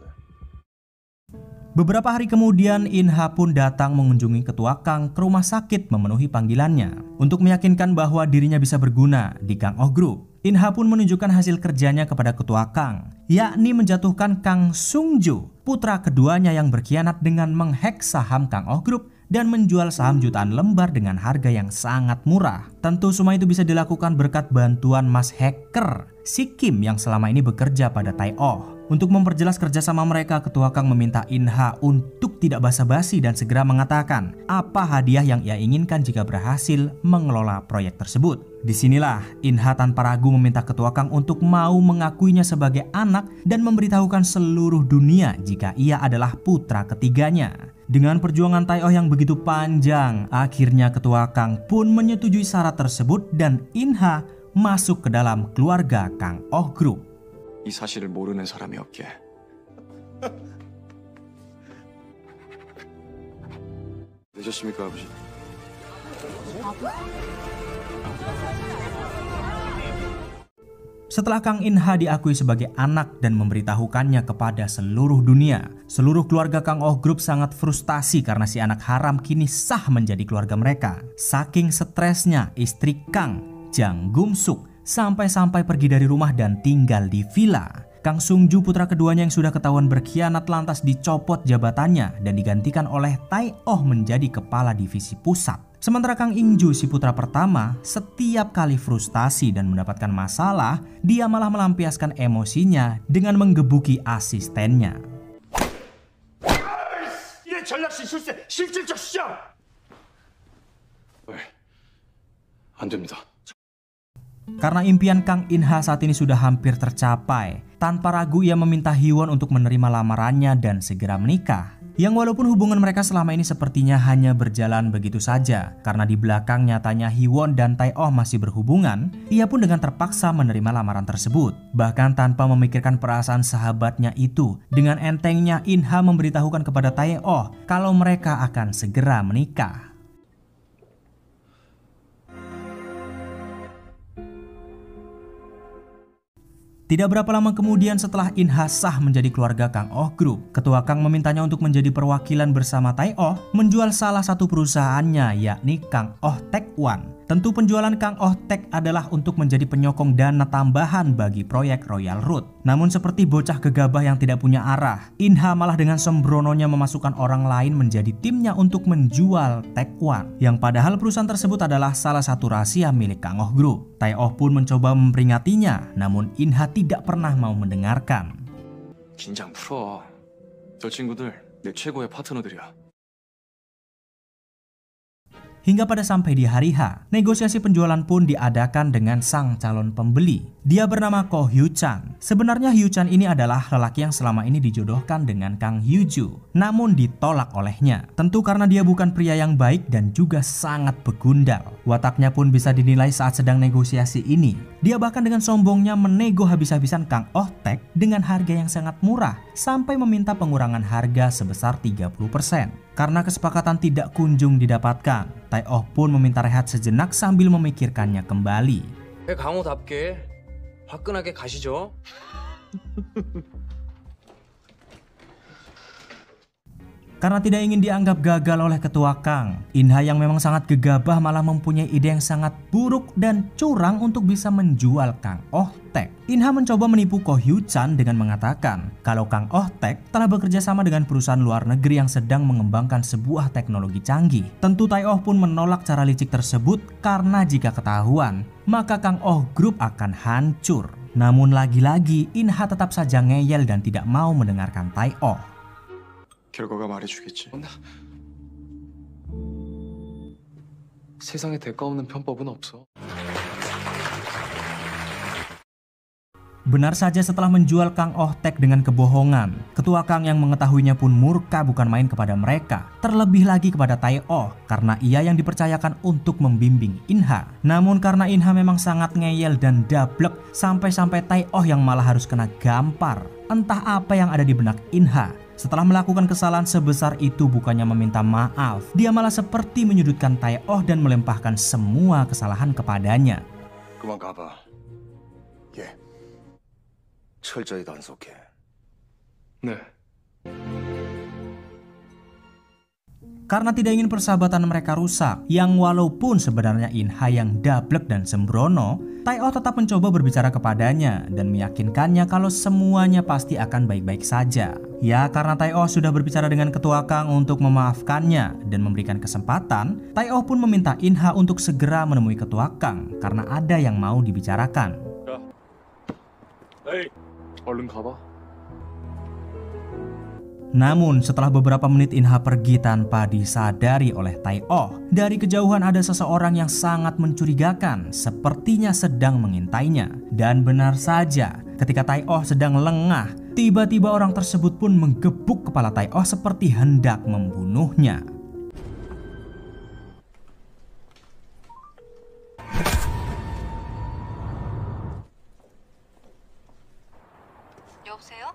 S3: Beberapa hari kemudian Inha pun datang mengunjungi ketua Kang ke rumah sakit memenuhi panggilannya untuk meyakinkan bahwa dirinya bisa berguna di Kang Oh Group. Inha pun menunjukkan hasil kerjanya kepada ketua Kang, yakni menjatuhkan Kang Sungju, putra keduanya yang berkhianat dengan menghack saham Kang Oh Group dan menjual saham jutaan lembar dengan harga yang sangat murah. Tentu semua itu bisa dilakukan berkat bantuan Mas Hacker, si Kim yang selama ini bekerja pada Tai Oh. Untuk memperjelas kerjasama mereka, ketua Kang meminta Inha untuk tidak basa-basi dan segera mengatakan apa hadiah yang ia inginkan jika berhasil mengelola proyek tersebut. Disinilah Inha tanpa ragu meminta ketua Kang untuk mau mengakuinya sebagai anak dan memberitahukan seluruh dunia jika ia adalah putra ketiganya. Dengan perjuangan Tai Oh yang begitu panjang, akhirnya ketua Kang pun menyetujui syarat tersebut dan Inha masuk ke dalam keluarga Kang Oh Group.
S2: 이 사실을 모르는 사람이 없게. 되셨습니까, 아버지?
S3: Setelah Kang Inha diakui sebagai anak dan memberitahukannya kepada seluruh dunia, seluruh keluarga Kang Oh Group sangat frustasi karena si anak haram kini sah menjadi keluarga mereka. Saking stresnya, istri Kang, Jang Gum-suk, sampai-sampai pergi dari rumah dan tinggal di villa. Kang Sungju, putra keduanya yang sudah ketahuan berkhianat, lantas dicopot jabatannya dan digantikan oleh Tai Oh menjadi kepala divisi pusat. Sementara Kang Ingju, si putra pertama, setiap kali frustasi dan mendapatkan masalah, dia malah melampiaskan emosinya dengan menggebuki asistennya.
S5: 이게 전략실 실세, 실질적 시장.
S2: 왜? 안 됩니다.
S3: Karena impian Kang Inha saat ini sudah hampir tercapai, tanpa ragu ia meminta Hyewon untuk menerima lamarannya dan segera menikah. Yang walaupun hubungan mereka selama ini sepertinya hanya berjalan begitu saja, karena di belakang nyatanya Hyewon dan Tai Oh masih berhubungan, ia pun dengan terpaksa menerima lamaran tersebut. Bahkan tanpa memikirkan perasaan sahabatnya itu, dengan entengnya Inha memberitahukan kepada Tai Oh kalau mereka akan segera menikah. Tidak berapa lama kemudian setelah Inha sah menjadi keluarga Kang Oh Group, ketua Kang memintanya untuk menjadi perwakilan bersama Tai Oh menjual salah satu perusahaannya, yakni Kang Oh Tech One. Tentu penjualan Kang Oh Tech adalah untuk menjadi penyokong dana tambahan bagi proyek Royal Road. Namun seperti bocah gegabah yang tidak punya arah, Inha malah dengan sembrononya memasukkan orang lain menjadi timnya untuk menjual Tech One, yang padahal perusahaan tersebut adalah salah satu rahasia milik Kang Oh Group. Tai Oh pun mencoba memperingatinya, namun Inha tidak pernah mau mendengarkan.
S2: 긴장 풀어. 저 친구들 내 최고의 파트너들이야.
S3: Hingga pada sampai di hari H, negosiasi penjualan pun diadakan dengan sang calon pembeli. Dia bernama Ko Hyu-chan. Sebenarnya Hyu-chan ini adalah lelaki yang selama ini dijodohkan dengan Kang Hyu-ju, namun ditolak olehnya. Tentu karena dia bukan pria yang baik dan juga sangat begundal. Wataknya pun bisa dinilai saat sedang negosiasi ini. Dia bahkan dengan sombongnya menego habis-habisan Kang Oh Tech dengan harga yang sangat murah, sampai meminta pengurangan harga sebesar 30%. Karena kesepakatan tidak kunjung didapatkan, Tai Oh pun meminta rehat sejenak sambil memikirkannya kembali.
S1: 강호답게 화끈하게 가시죠.
S3: Karena tidak ingin dianggap gagal oleh ketua Kang, Inha yang memang sangat gegabah malah mempunyai ide yang sangat buruk dan curang untuk bisa menjual Kang Oh Taek. Inha mencoba menipu Ko Hyu Chan dengan mengatakan kalau Kang Oh Taek telah bekerja sama dengan perusahaan luar negeri yang sedang mengembangkan sebuah teknologi canggih. Tentu Tai Oh pun menolak cara licik tersebut karena jika ketahuan, maka Kang Oh Group akan hancur. Namun lagi-lagi Inha tetap saja ngeyel dan tidak mau mendengarkan Tai Oh.
S2: 결과가 말해주겠지. 세상에 대가 없는 편법은 없어.
S3: Benar saja setelah menjual Kang Oh Taek dengan kebohongan, ketua Kang yang mengetahuinya pun murka bukan main kepada mereka, terlebih lagi kepada Tai Oh karena ia yang dipercayakan untuk membimbing Inha. Namun karena Inha memang sangat ngeyel dan dablek, sampai-sampai Tai Oh yang malah harus kena gampar. Entah apa yang ada di benak Inha. Setelah melakukan kesalahan sebesar itu, bukannya meminta maaf, dia malah seperti menyudutkan Tai Oh dan melempahkan semua kesalahan kepadanya.
S5: 그만 가봐. 예. 철저히 단속해.
S2: 네.
S3: Karena tidak ingin persahabatan mereka rusak, yang walaupun sebenarnya Inha yang dablek dan sembrono, Tai Oh tetap mencoba berbicara kepadanya dan meyakinkannya kalau semuanya pasti akan baik-baik saja. Ya, karena Tai Oh sudah berbicara dengan ketua Kang untuk memaafkannya dan memberikan kesempatan, Tai Oh pun meminta Inha untuk segera menemui ketua Kang karena ada yang mau dibicarakan.
S2: 얼른 가봐.
S3: Namun setelah beberapa menit Inha pergi tanpa disadari oleh Tai Oh. Dari kejauhan ada seseorang yang sangat mencurigakan, sepertinya sedang mengintainya. Dan benar saja, ketika Tai Oh sedang lengah, tiba-tiba orang tersebut pun menggebuk kepala Tai Oh seperti hendak membunuhnya.
S8: 여보세요?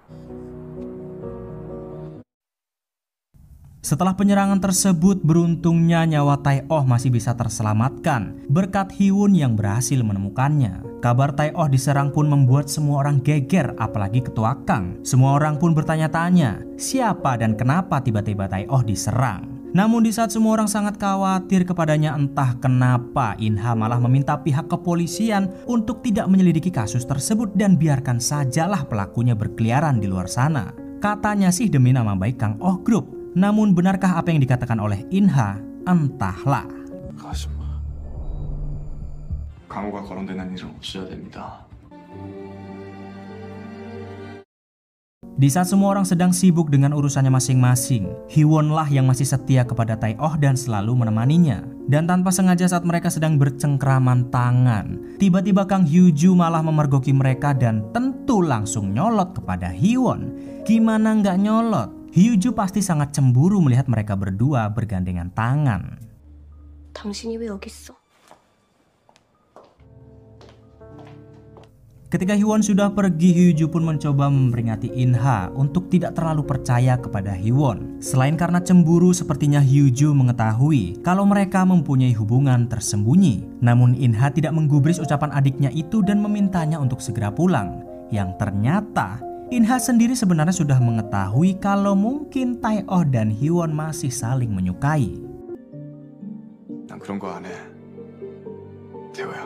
S3: Setelah penyerangan tersebut, beruntungnya nyawa Tai Oh masih bisa terselamatkan berkat Hyun yang berhasil menemukannya. Kabar Tai Oh diserang pun membuat semua orang geger, apalagi ketua Kang. Semua orang pun bertanya-tanya, siapa dan kenapa tiba-tiba Tai Oh diserang. Namun di saat semua orang sangat khawatir kepadanya, entah kenapa Inha malah meminta pihak kepolisian untuk tidak menyelidiki kasus tersebut dan biarkan sajalah pelakunya berkeliaran di luar sana. Katanya sih demi nama baik Kang Oh Group. Namun benarkah apa yang dikatakan oleh Inha? Entahlah.
S2: 가지마. 강호가 거론되는 일은 없어야 됩니다.
S3: Di saat semua orang sedang sibuk dengan urusannya masing-masing, Hyun lah yang masih setia kepada Tai Oh dan selalu menemaninya. Dan tanpa sengaja saat mereka sedang bercengkraman tangan, tiba-tiba Kang Hyu-ju malah memergoki mereka dan tentu langsung nyolot kepada Hyun. Gimana nggak nyolot? Hyu-ju pasti sangat cemburu melihat mereka berdua bergandengan tangan.
S8: 당신이 왜 여기 있어?
S3: Ketika Hyun sudah pergi, Hyu-ju pun mencoba memperingati Inha untuk tidak terlalu percaya kepada Hyun. Selain karena cemburu, sepertinya Hyu-ju mengetahui kalau mereka mempunyai hubungan tersembunyi. Namun Inha tidak menggubris ucapan adiknya itu dan memintanya untuk segera pulang. Yang ternyata Inha sendiri sebenarnya sudah mengetahui kalau mungkin Tai Oh dan Hyun masih saling menyukai.
S2: 난 그런 거 안 해. 태호야.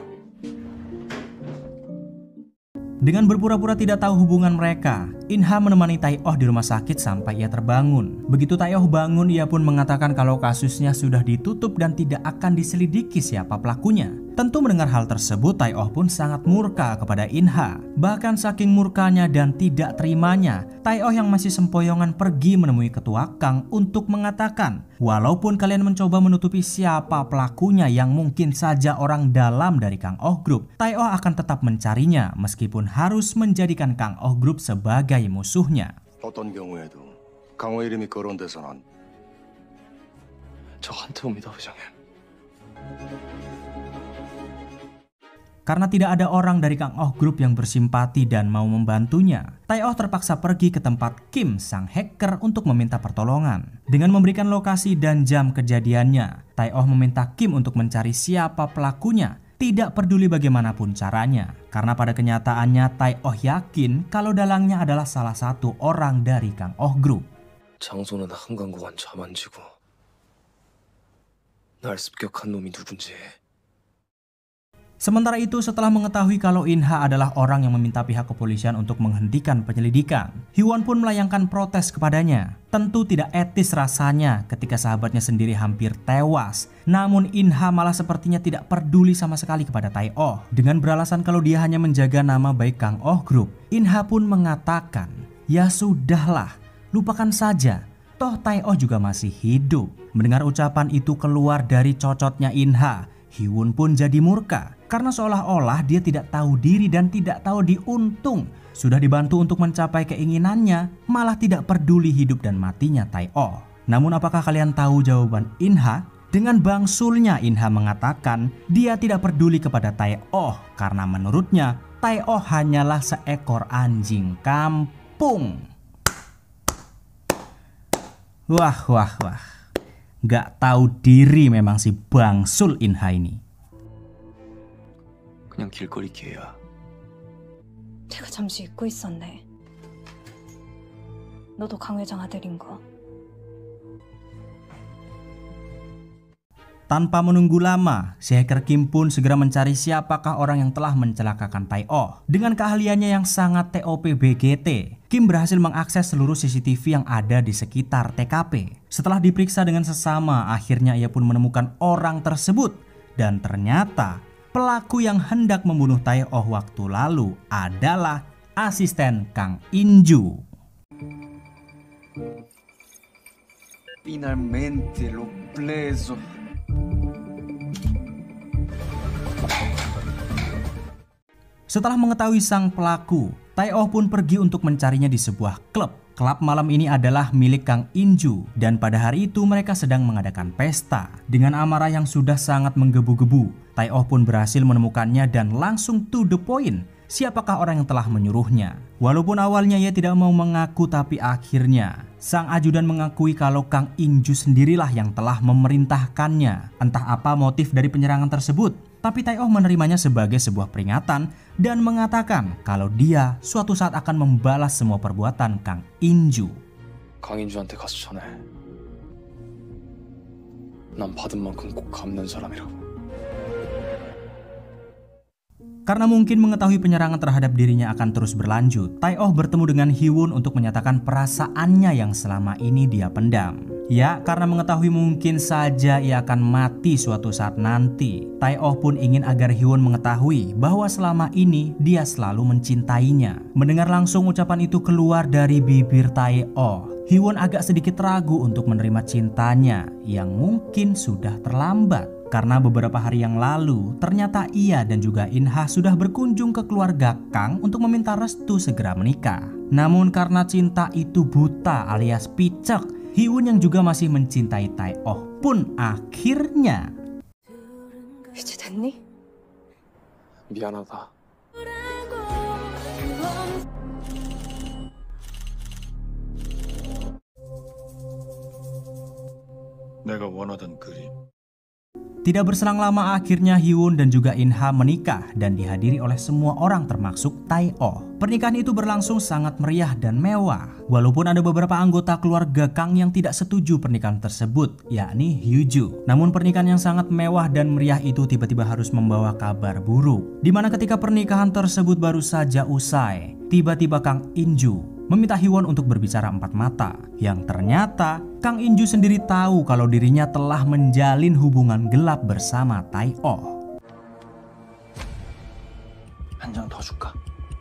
S3: Dengan berpura-pura tidak tahu hubungan mereka, Inha menemani Tai Oh di rumah sakit sampai ia terbangun. Begitu Tai Oh bangun, ia pun mengatakan kalau kasusnya sudah ditutup dan tidak akan diselidiki siapa pelakunya. Tentu mendengar hal tersebut, Tai Oh pun sangat murka kepada Inha. Bahkan saking murkanya dan tidak terimanya, Tai Oh yang masih sempoyongan pergi menemui ketua Kang untuk mengatakan, walaupun kalian mencoba menutupi siapa pelakunya yang mungkin saja orang dalam dari Kang Oh Group, Tai Oh akan tetap mencarinya meskipun harus menjadikan Kang Oh Group sebagai musuhnya.
S5: 어떤 경우에도 강호 이름이 거론돼서는
S2: 저 한태호입니다, 회장님.
S3: Karena tidak ada orang dari Kang Oh Group yang bersimpati dan mau membantunya, Tai Oh terpaksa pergi ke tempat Kim sang hacker untuk meminta pertolongan. Dengan memberikan lokasi dan jam kejadiannya, Tai Oh meminta Kim untuk mencari siapa pelakunya, tidak peduli bagaimanapun caranya. Karena pada kenyataannya Tai Oh yakin kalau dalangnya adalah salah satu orang dari Kang Oh Group.
S1: 장소는 한강공원 자만지고 날 습격한 놈이 누군지.
S3: Sementara itu, setelah mengetahui kalau In-ha adalah orang yang meminta pihak kepolisian untuk menghentikan penyelidikan, Hee-won pun melayangkan protes kepadanya. Tentu tidak etis rasanya ketika sahabatnya sendiri hampir tewas. Namun In-ha malah sepertinya tidak peduli sama sekali kepada Tae-oh. Dengan beralasan kalau dia hanya menjaga nama baik Kang Oh Group, In-ha pun mengatakan, "Ya sudahlah, lupakan saja. Toh Tae-oh juga masih hidup." Mendengar ucapan itu keluar dari cocotnya In-ha, Hee-won pun jadi murka karena seolah-olah dia tidak tahu diri dan tidak tahu diuntung. Sudah dibantu untuk mencapai keinginannya, malah tidak peduli hidup dan matinya Tae-oh. Namun apakah kalian tahu jawaban In-ha? Dengan bangsulnya In-ha mengatakan dia tidak peduli kepada Tae-oh karena menurutnya Tae-oh hanyalah seekor anjing kampung. Wah. Gak tahu diri memang si bangsul In-ha ini.
S1: 그냥 길거리 개야.
S8: 내가 잠시 잊고 있었네. 너도 강 회장 아들인 거.
S3: Tanpa menunggu lama, si hacker Kim pun segera mencari siapakah orang yang telah mencelakakan Tae-oh. Dengan keahliannya yang sangat TOP BGT, Kim berhasil mengakses seluruh CCTV yang ada di sekitar TKP. Setelah diperiksa dengan sesama, akhirnya ia pun menemukan orang tersebut. Dan ternyata pelaku yang hendak membunuh Tae-oh waktu lalu adalah asisten Kang In-ju.
S9: Finalmente l'ho preso.
S3: Setelah mengetahui sang pelaku, Tae-oh pun pergi untuk mencarinya di sebuah klub. Klub malam ini adalah milik Kang In-ju dan pada hari itu mereka sedang mengadakan pesta. Dengan amarah yang sudah sangat menggebu-gebu, Tae-oh pun berhasil menemukannya dan langsung to the point. Siapakah orang yang telah menyuruhnya? Walaupun awalnya ia tidak mau mengaku, tapi akhirnya sang ajudan mengakui kalau Kang In-ju sendirilah yang telah memerintahkannya. Entah apa motif dari penyerangan tersebut, tapi Tae-oh menerimanya sebagai sebuah peringatan dan mengatakan kalau dia suatu saat akan membalas semua perbuatan Kang In-ju.
S1: 강인주한테 가서 전해. 난 받은 만큼 꼭 갚는 사람이라고.
S3: Karena mungkin mengetahui penyerangan terhadap dirinya akan terus berlanjut, Tae-oh bertemu dengan Hee-won untuk menyatakan perasaannya yang selama ini dia pendam. Ya, karena mengetahui mungkin saja ia akan mati suatu saat nanti, Tae-oh pun ingin agar Hee-won mengetahui bahwa selama ini dia selalu mencintainya. Mendengar langsung ucapan itu keluar dari bibir Tae-oh, Hee-won agak sedikit ragu untuk menerima cintanya yang mungkin sudah terlambat. Karena beberapa hari yang lalu, ternyata ia dan juga In-ha sudah berkunjung ke keluarga Kang untuk meminta restu segera menikah. Namun karena cinta itu buta alias picek, Hee-won yang juga masih mencintai Tae-oh pun akhirnya
S8: 이제 됐니?
S2: 미안하다.
S5: 내가 원하던 그림.
S3: Tidak berselang lama akhirnya Hee-won dan juga In-ha menikah dan dihadiri oleh semua orang termasuk Tae-oh. Pernikahan itu berlangsung sangat meriah dan mewah. Walaupun ada beberapa anggota keluarga Kang yang tidak setuju pernikahan tersebut, yakni Hyu-ju. Namun pernikahan yang sangat mewah dan meriah itu tiba-tiba harus membawa kabar buruk. Dimana ketika pernikahan tersebut baru saja usai, tiba-tiba Kang In-ju meminta Hee-won untuk berbicara empat mata. Yang ternyata Kang In-ju sendiri tahu kalau dirinya telah menjalin hubungan gelap bersama Tae-oh.
S1: 한 장 더 줄까?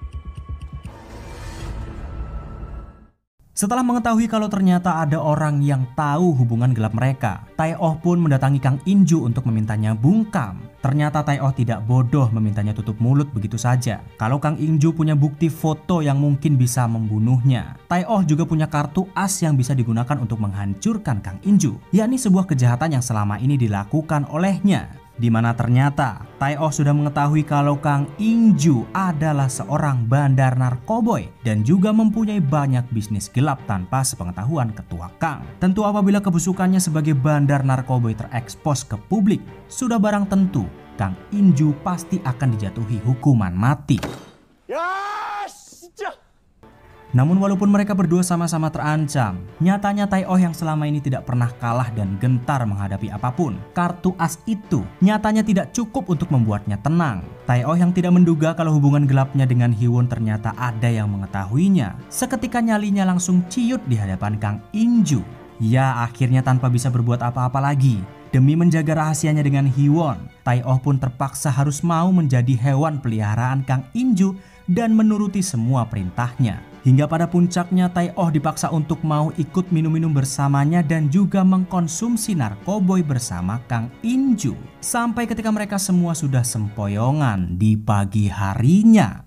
S3: Setelah mengetahui kalau ternyata ada orang yang tahu hubungan gelap mereka, Tae-oh pun mendatangi Kang In-ju untuk memintanya bungkam. Ternyata Tae-oh tidak bodoh memintanya tutup mulut begitu saja. Kalau Kang In-ju punya bukti foto yang mungkin bisa membunuhnya, Tae-oh juga punya kartu as yang bisa digunakan untuk menghancurkan Kang In-ju, yakni sebuah kejahatan yang selama ini dilakukan olehnya. Di mana ternyata Tae-oh sudah mengetahui kalau Kang In-ju adalah seorang bandar narkoboy dan juga mempunyai banyak bisnis gelap tanpa sepengetahuan ketua Kang. Tentu apabila kebusukannya sebagai bandar narkoboy terekspos ke publik, sudah barang tentu Kang In-ju pasti akan dijatuhi hukuman mati. Namun walaupun mereka berdua sama-sama terancam, nyatanya Tai-Oh yang selama ini tidak pernah kalah dan gentar menghadapi apapun, kartu as itu nyatanya tidak cukup untuk membuatnya tenang. Tai-Oh yang tidak menduga kalau hubungan gelapnya dengan Hee-won ternyata ada yang mengetahuinya. Seketika nyalinya langsung ciut di hadapan Kang In-ju. Ya, akhirnya tanpa bisa berbuat apa-apa lagi. Demi menjaga rahasianya dengan Hee-won, Tai-Oh pun terpaksa harus mau menjadi hewan peliharaan Kang In-ju dan menuruti semua perintahnya. Hingga pada puncaknya Tai-Oh dipaksa untuk mau ikut minum-minum bersamanya dan juga mengkonsumsi narkoboy bersama Kang In-ju. Sampai ketika mereka semua sudah sempoyongan di pagi harinya.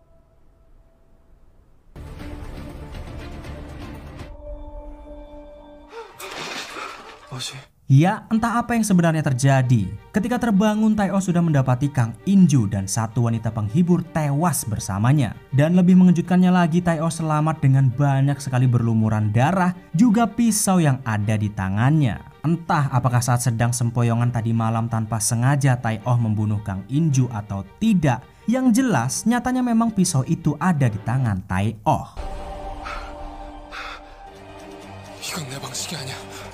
S3: Ya, entah apa yang sebenarnya terjadi. Ketika terbangun, Tai-Oh sudah mendapati Kang In-ju dan satu wanita penghibur tewas bersamanya. Dan lebih mengejutkannya lagi, Tai-Oh selamat dengan banyak sekali berlumuran darah, juga pisau yang ada di tangannya. Entah apakah saat sedang sempoyongan tadi malam tanpa sengaja Tai-Oh membunuh Kang In-ju atau tidak. Yang jelas, nyatanya memang pisau itu ada di tangan Tai-Oh.
S4: 이건 내 방식이 아니야.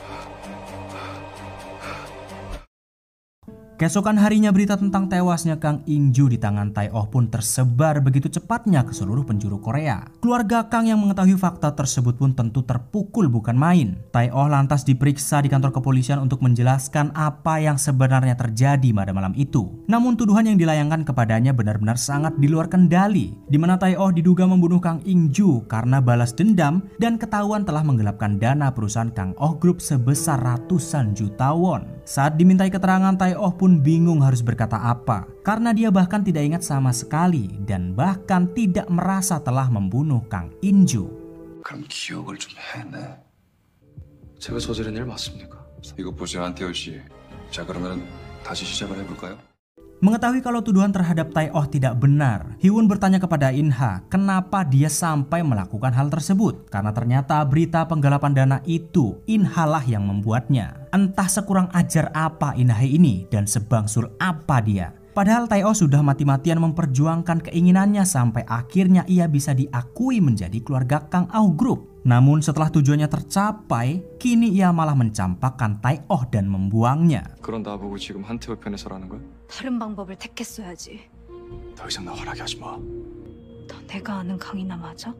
S3: Keesokan harinya berita tentang tewasnya Kang In-ju di tangan Tai-Oh pun tersebar begitu cepatnya ke seluruh penjuru Korea. Keluarga Kang yang mengetahui fakta tersebut pun tentu terpukul bukan main. Tai-Oh lantas diperiksa di kantor kepolisian untuk menjelaskan apa yang sebenarnya terjadi pada malam itu. Namun tuduhan yang dilayangkan kepadanya benar-benar sangat di luar kendali, di mana Tai-Oh diduga membunuh Kang In-ju karena balas dendam dan ketahuan telah menggelapkan dana perusahaan Kang Oh Group sebesar ratusan juta won. Saat dimintai keterangan, Tai-Oh pun bingung harus berkata apa, karena dia bahkan tidak ingat sama sekali dan bahkan tidak merasa telah membunuh Kang In-ju.
S1: 그럼 기억을 좀 해내. 제가 저지른 일 맞습니까?
S9: 이거 보세요, 안태호 씨. 자, 그러면 다시 시작을 해볼까요?
S3: Mengetahui kalau tuduhan terhadap Tai-Oh tidak benar, Hee-won bertanya kepada In-ha kenapa dia sampai melakukan hal tersebut. Karena ternyata berita penggelapan dana itu In-ha lah yang membuatnya. Entah sekurang ajar apa In-ha ini dan sebangsul apa dia. Padahal Tai-Oh sudah mati-matian memperjuangkan keinginannya sampai akhirnya ia bisa diakui menjadi keluarga Kang Oh Group. Namun setelah tujuannya tercapai, kini ia malah mencampakkan Tai-Oh dan membuangnya.
S1: 그런 나보고 지금 한태호 편에 서라는 거야?
S8: 다른 방법을 택했어야지.
S1: 더 이상 나 화나게 하지 마.
S8: 너 내가 아는 강이나 맞아?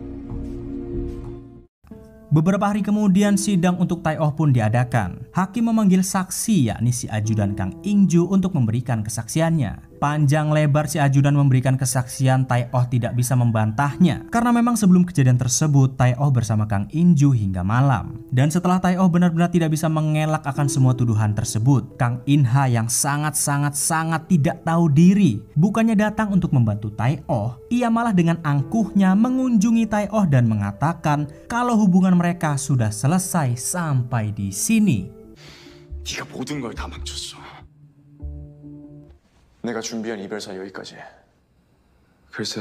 S3: Beberapa hari kemudian sidang untuk Tai-Oh pun diadakan. Hakim memanggil saksi yakni si ajudan Kang In-ju untuk memberikan kesaksiannya. Panjang lebar si ajudan memberikan kesaksian, Tai-Oh tidak bisa membantahnya. Karena memang sebelum kejadian tersebut Tai-Oh bersama Kang In-ju hingga malam. Dan setelah Tai-Oh benar-benar tidak bisa mengelak akan semua tuduhan tersebut, Kang In-ha yang sangat tidak tahu diri, bukannya datang untuk membantu Tai-Oh, ia malah dengan angkuhnya mengunjungi Tai-Oh dan mengatakan kalau hubungan mereka sudah selesai sampai di sini.
S1: 네가 모든 걸 다 망쳤어. 내가 준비한 이별사 여기까지. 글쎄.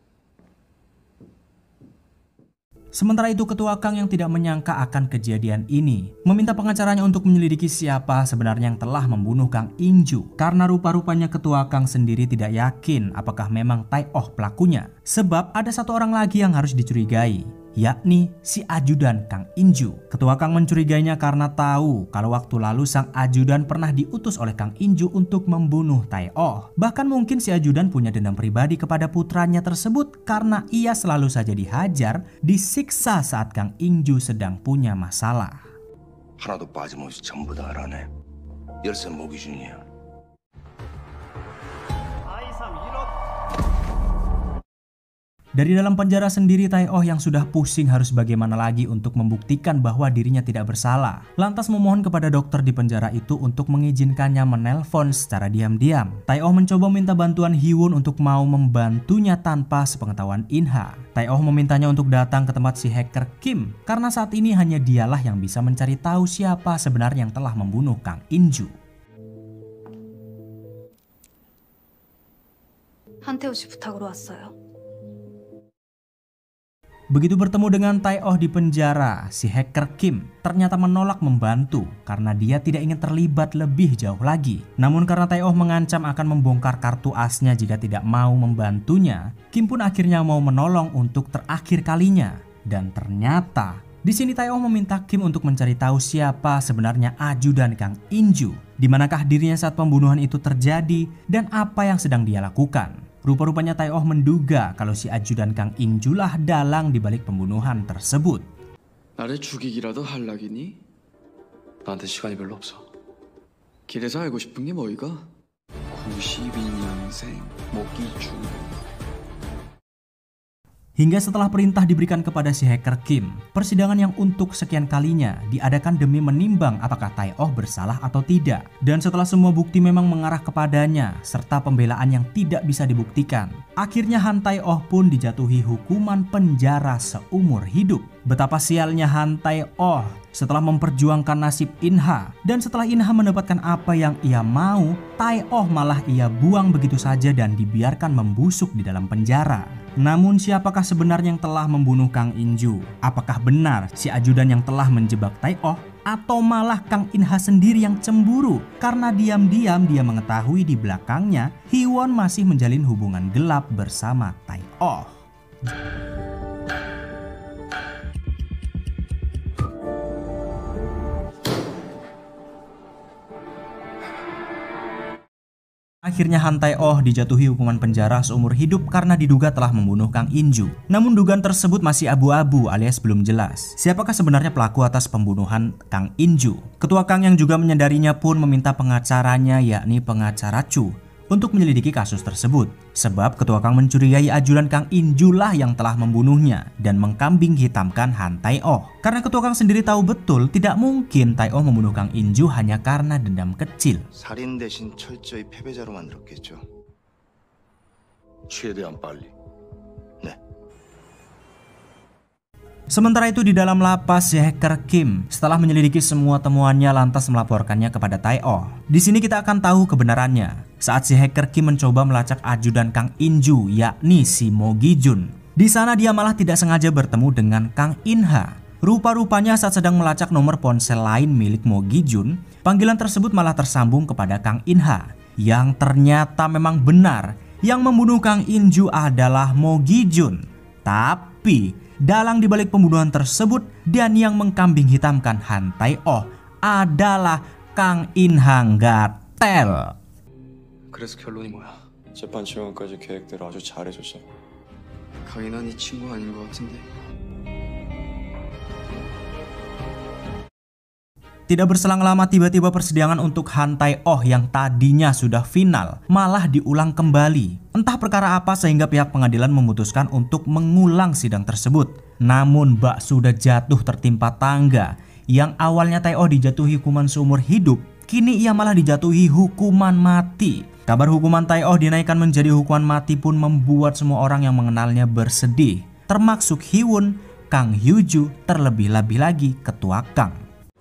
S3: Sementara itu ketua Kang yang tidak menyangka akan kejadian ini meminta pengacaranya untuk menyelidiki siapa sebenarnya yang telah membunuh Kang In-ju. Karena rupa-rupanya ketua Kang sendiri tidak yakin apakah memang Tai-Oh pelakunya. Sebab ada satu orang lagi yang harus dicurigai, yakni si ajudan Kang In-ju. Ketua Kang mencurigainya karena tahu kalau waktu lalu sang ajudan pernah diutus oleh Kang In-ju untuk membunuh Tai-Oh. Bahkan mungkin si ajudan punya dendam pribadi kepada putranya tersebut karena ia selalu saja dihajar, disiksa saat Kang In-ju sedang punya masalah.
S5: 하나도 빠짐없이 전부 다 알아내. 열쇠 모기 중이야.
S3: Dari dalam penjara sendiri, Tai-Oh yang sudah pusing harus bagaimana lagi untuk membuktikan bahwa dirinya tidak bersalah, lantas memohon kepada dokter di penjara itu untuk mengizinkannya menelpon secara diam-diam. Tai-Oh mencoba minta bantuan Hee-won untuk mau membantunya tanpa sepengetahuan In-ha. Tai-Oh memintanya untuk datang ke tempat si hacker Kim, karena saat ini hanya dialah yang bisa mencari tahu siapa sebenarnya yang telah membunuh Kang In-ju.
S8: 한태호 씨 부탁으로 왔어요.
S3: Begitu bertemu dengan Tae-oh di penjara, si hacker Kim ternyata menolak membantu karena dia tidak ingin terlibat lebih jauh lagi. Namun karena Tae-oh mengancam akan membongkar kartu asnya jika tidak mau membantunya, Kim pun akhirnya mau menolong untuk terakhir kalinya. Dan ternyata di sini Tae-oh meminta Kim untuk mencari tahu siapa sebenarnya ajudan Kang In-ju, di manakah dirinya saat pembunuhan itu terjadi dan apa yang sedang dia lakukan. Rupa-rupanya Tae-oh menduga kalau si ajudan Kang In-ju lah dalang di balik pembunuhan tersebut.
S1: 나를 죽이기라도 할락이니? 나한테 시간이 별로 없어. 길에서 알고 싶은 게 뭐이가? 92년생 모기주.
S3: Hingga setelah perintah diberikan kepada si hacker Kim, persidangan yang untuk sekian kalinya diadakan demi menimbang apakah Tae-oh bersalah atau tidak. Dan setelah semua bukti memang mengarah kepadanya, serta pembelaan yang tidak bisa dibuktikan, akhirnya Han Tae-oh pun dijatuhi hukuman penjara seumur hidup. Betapa sialnya Han Tae-oh setelah memperjuangkan nasib In-ha, dan setelah In-ha mendapatkan apa yang ia mau, Tae-oh malah ia buang begitu saja dan dibiarkan membusuk di dalam penjara. Namun siapakah sebenarnya yang telah membunuh Kang In-ju? Apakah benar si ajudan yang telah menjebak Tae-oh? Atau malah Kang In-ha sendiri yang cemburu karena diam-diam dia mengetahui di belakangnya Hee-won masih menjalin hubungan gelap bersama Tae-oh? Akhirnya Han Tae-oh dijatuhi hukuman penjara seumur hidup karena diduga telah membunuh Kang In-ju. Namun dugaan tersebut masih abu-abu alias belum jelas. Siapakah sebenarnya pelaku atas pembunuhan Kang In-ju? Ketua Kang yang juga menyadarinya pun meminta pengacaranya, yakni pengacara Chu, untuk menyelidiki kasus tersebut. Sebab Ketua Kang mencurigai ajudan Kang In-ju lah yang telah membunuhnya dan mengkambing hitamkan Han Tae-oh. Karena Ketua Kang sendiri tahu betul tidak mungkin Tae-oh membunuh Kang In-ju hanya karena dendam kecil.
S5: 살인 대신 철저히 패배자로 만들었겠죠. 최대한 빨리. 네.
S3: Sementara itu di dalam lapas, si hacker Kim setelah menyelidiki semua temuannya lantas melaporkannya kepada Tae-oh. Di sini kita akan tahu kebenarannya. Saat si hacker Kim mencoba melacak ajudan Kang In-ju, yakni si Mo Gi-jun. Di sana dia malah tidak sengaja bertemu dengan Kang In-ha. Rupa-rupanya saat sedang melacak nomor ponsel lain milik Mo Gi-jun, panggilan tersebut malah tersambung kepada Kang In-ha. Yang ternyata memang benar, yang membunuh Kang In-ju adalah Mo Gi-jun. Tapi dalang dibalik pembunuhan tersebut dan yang mengkambing hitamkan Han Tae-oh adalah Kang In-ha Gatel.
S1: 그래서 결론이 뭐야?
S2: 재판 지원까지 계획대로 아주 잘해줬어.
S1: 강인한 이 친구 아닌 것 같은데.
S3: Tidak berselang lama tiba-tiba persidangan untuk Han Tae-oh yang tadinya sudah final malah diulang kembali. Entah perkara apa sehingga pihak pengadilan memutuskan untuk mengulang sidang tersebut. Namun bak sudah jatuh tertimpa tangga. Yang awalnya Tae-oh dijatuhi hukuman seumur hidup, kini ia malah dijatuhi hukuman mati. Kabar hukuman Tae-oh dinaikkan menjadi hukuman mati pun membuat semua orang yang mengenalnya bersedih. Termasuk Hee-won, Kang Hyu-ju, terlebih-lebih lagi Ketua Kang.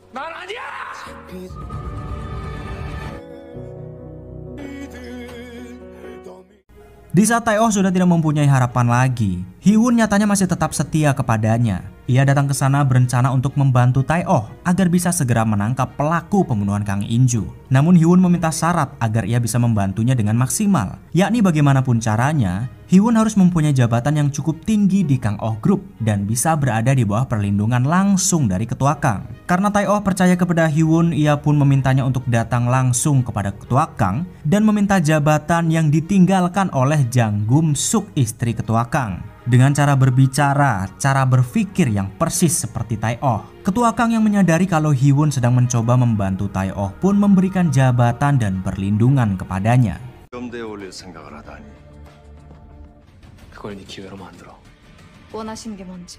S3: Di saat Tae-oh sudah tidak mempunyai harapan lagi, Hee-won nyatanya masih tetap setia kepadanya. Ia datang ke sana berencana untuk membantu Tae-oh agar bisa segera menangkap pelaku pembunuhan Kang In-ju. Namun Hee-won meminta syarat agar ia bisa membantunya dengan maksimal, yakni bagaimanapun caranya, Hee-won harus mempunyai jabatan yang cukup tinggi di Kang-oh Group dan bisa berada di bawah perlindungan langsung dari Ketua Kang. Karena Tae-oh percaya kepada Hee-won, ia pun memintanya untuk datang langsung kepada Ketua Kang dan meminta jabatan yang ditinggalkan oleh Jang Gum-suk, istri Ketua Kang. Dengan cara berbicara, cara berpikir yang persis seperti Tae-oh. Ketua Kang yang menyadari kalau Hee-won sedang mencoba membantu Tae-oh pun memberikan jabatan dan perlindungan kepadanya.
S5: 염두에 올릴 생각을 하다니.
S1: 그걸 네 기회로 만들어.
S8: 원하시는 게 뭔지.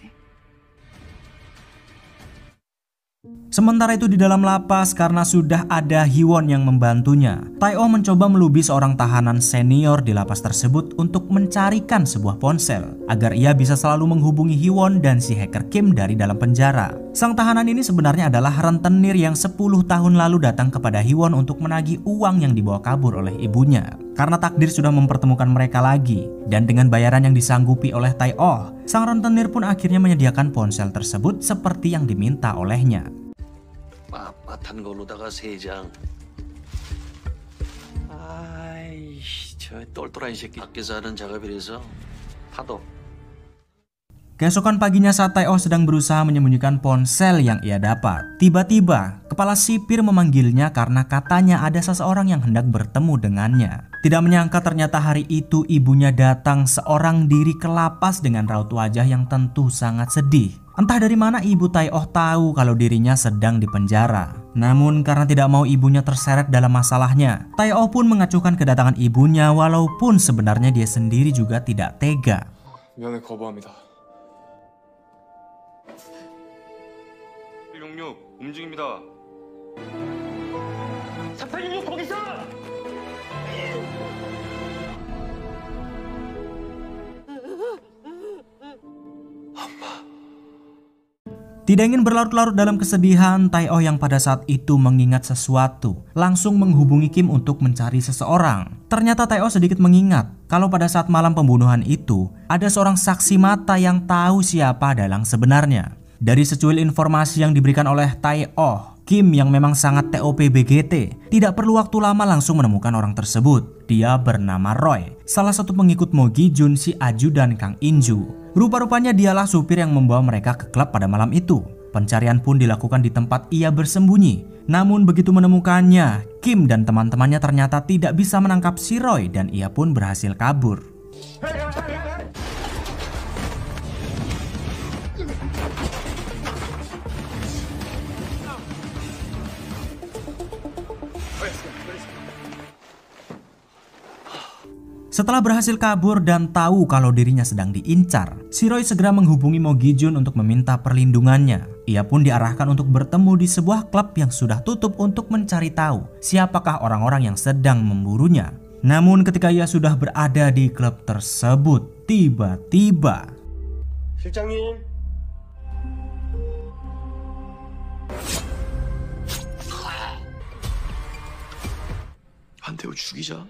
S3: Sementara itu di dalam lapas, karena sudah ada Hee-won yang membantunya, Tae-oh mencoba melobi seorang tahanan senior di lapas tersebut untuk mencarikan sebuah ponsel agar ia bisa selalu menghubungi Hee-won dan si hacker Kim dari dalam penjara. Sang tahanan ini sebenarnya adalah rentenir yang 10 tahun lalu datang kepada Hee-won untuk menagih uang yang dibawa kabur oleh ibunya. karena takdir sudah mempertemukan mereka lagi. Dan dengan bayaran yang disanggupi oleh Tai-Oh, sang rentenir pun akhirnya menyediakan ponsel tersebut seperti yang diminta olehnya.
S5: 빳빳한 걸로다가 3장. 아이씨, 저 똘똘한 새끼 밖에서 하는 작업이라서 파도.
S3: Keesokan paginya saat Tai-Oh sedang berusaha menyembunyikan ponsel yang ia dapat, tiba-tiba kepala sipir memanggilnya karena katanya ada seseorang yang hendak bertemu dengannya. Tidak menyangka ternyata hari itu ibunya datang seorang diri ke lapas dengan raut wajah yang tentu sangat sedih. Entah dari mana ibu Tai-Oh tahu kalau dirinya sedang dipenjara. Namun karena tidak mau ibunya terseret dalam masalahnya, Tai-Oh pun mengacuhkan kedatangan ibunya walaupun sebenarnya dia sendiri juga tidak tega.
S2: 미안해, 거부합니다.
S9: 166 움직입니다.
S5: 3866 거기 있어!
S3: Tidak ingin berlarut-larut dalam kesedihan, Tai-Oh yang pada saat itu mengingat sesuatu langsung menghubungi Kim untuk mencari seseorang. Ternyata Tai-Oh sedikit mengingat kalau pada saat malam pembunuhan itu ada seorang saksi mata yang tahu siapa dalang sebenarnya. Dari secuil informasi yang diberikan oleh Tai-Oh, Kim yang memang sangat TOP BGT tidak perlu waktu lama langsung menemukan orang tersebut. Dia bernama Roy, salah satu pengikut Mo Gi-jun, si Aju dan Kang In-ju. Rupa-rupanya dialah supir yang membawa mereka ke klub pada malam itu. Pencarian pun dilakukan di tempat ia bersembunyi. Namun begitu menemukannya, Kim dan teman-temannya ternyata tidak bisa menangkap si Roy dan ia pun berhasil kabur. Setelah berhasil kabur dan tahu kalau dirinya sedang diincar, si Roy segera menghubungi Mo Gi-jun untuk meminta perlindungannya. Ia pun diarahkan untuk bertemu di sebuah klub yang sudah tutup untuk mencari tahu siapakah orang-orang yang sedang memburunya. Namun ketika ia sudah berada di klub tersebut, tiba-tiba
S5: 실장님. 한태호 죽이자.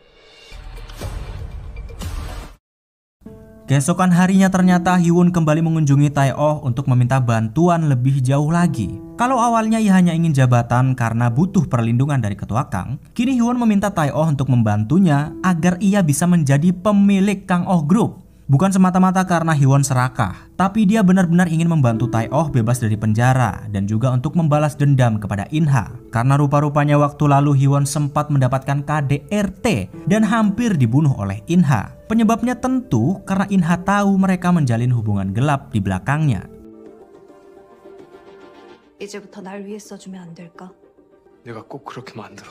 S3: keesokan harinya ternyata Hyewon kembali mengunjungi Tai-Oh untuk meminta bantuan lebih jauh lagi. Kalau awalnya ia hanya ingin jabatan karena butuh perlindungan dari ketua Kang, kini Hyewon meminta Tai-Oh untuk membantunya agar ia bisa menjadi pemilik Kang Oh Group. Bukan semata-mata karena Hyewon serakah, tapi dia benar-benar ingin membantu Tai-Oh bebas dari penjara dan juga untuk membalas dendam kepada In-ha. Karena rupa-rupanya waktu lalu Hyewon sempat mendapatkan KDRT dan hampir dibunuh oleh In-ha. Penyebabnya tentu karena In-ha tahu mereka menjalin hubungan gelap di belakangnya.
S8: 이제부터 날 위해 써주면 안 될까?
S2: 내가 꼭 그렇게 만들어.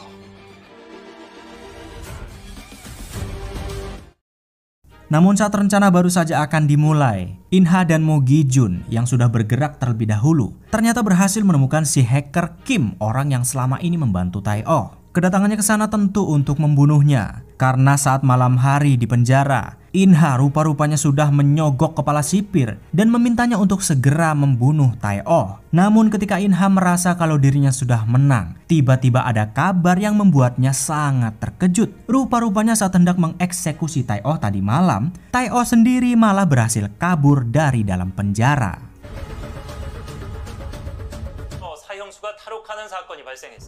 S3: Namun saat rencana baru saja akan dimulai, In-ha dan Mo Gi-jun yang sudah bergerak terlebih dahulu ternyata berhasil menemukan si hacker Kim, orang yang selama ini membantu Tai-Oh. Kedatangannya ke sana tentu untuk membunuhnya, karena saat malam hari di penjara, In-ha rupa-rupanya sudah menyogok kepala sipir dan memintanya untuk segera membunuh Tai-Oh. Namun ketika In-ha merasa kalau dirinya sudah menang, tiba-tiba ada kabar yang membuatnya sangat terkejut. Rupa-rupanya saat hendak mengeksekusi Tai-Oh tadi malam, Tai-Oh sendiri malah berhasil kabur dari dalam penjara.
S10: 사형수가 탈옥하는 사건이 발생했습니다.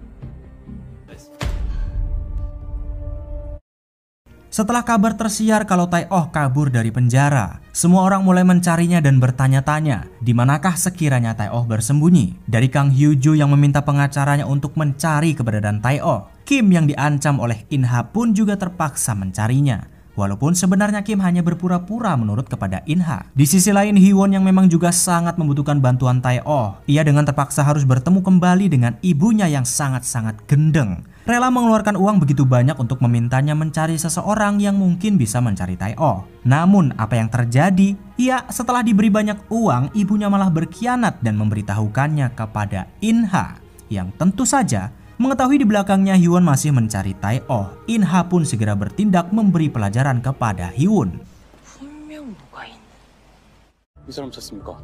S3: Setelah kabar tersiar kalau Tai-Oh kabur dari penjara, semua orang mulai mencarinya dan bertanya-tanya di manakah sekiranya Tai-Oh bersembunyi. Dari Kang Hyo-ju yang meminta pengacaranya untuk mencari keberadaan Tai-Oh, Kim yang diancam oleh In-ha pun juga terpaksa mencarinya. Walaupun sebenarnya Kim hanya berpura-pura menurut kepada In-ha. Di sisi lain, Hyewon yang memang juga sangat membutuhkan bantuan Tai-Oh, ia dengan terpaksa harus bertemu kembali dengan ibunya yang sangat-sangat gendeng. Rela mengeluarkan uang begitu banyak untuk memintanya mencari seseorang yang mungkin bisa mencari Tai-Oh. Namun apa yang terjadi? Ya, setelah diberi banyak uang, ibunya malah berkhianat dan memberitahukannya kepada In-ha, yang tentu saja mengetahui di belakangnya Hyewon masih mencari Tai-Oh. In-ha pun segera bertindak memberi pelajaran kepada Hyewon.
S2: 이 사람 찾습니까?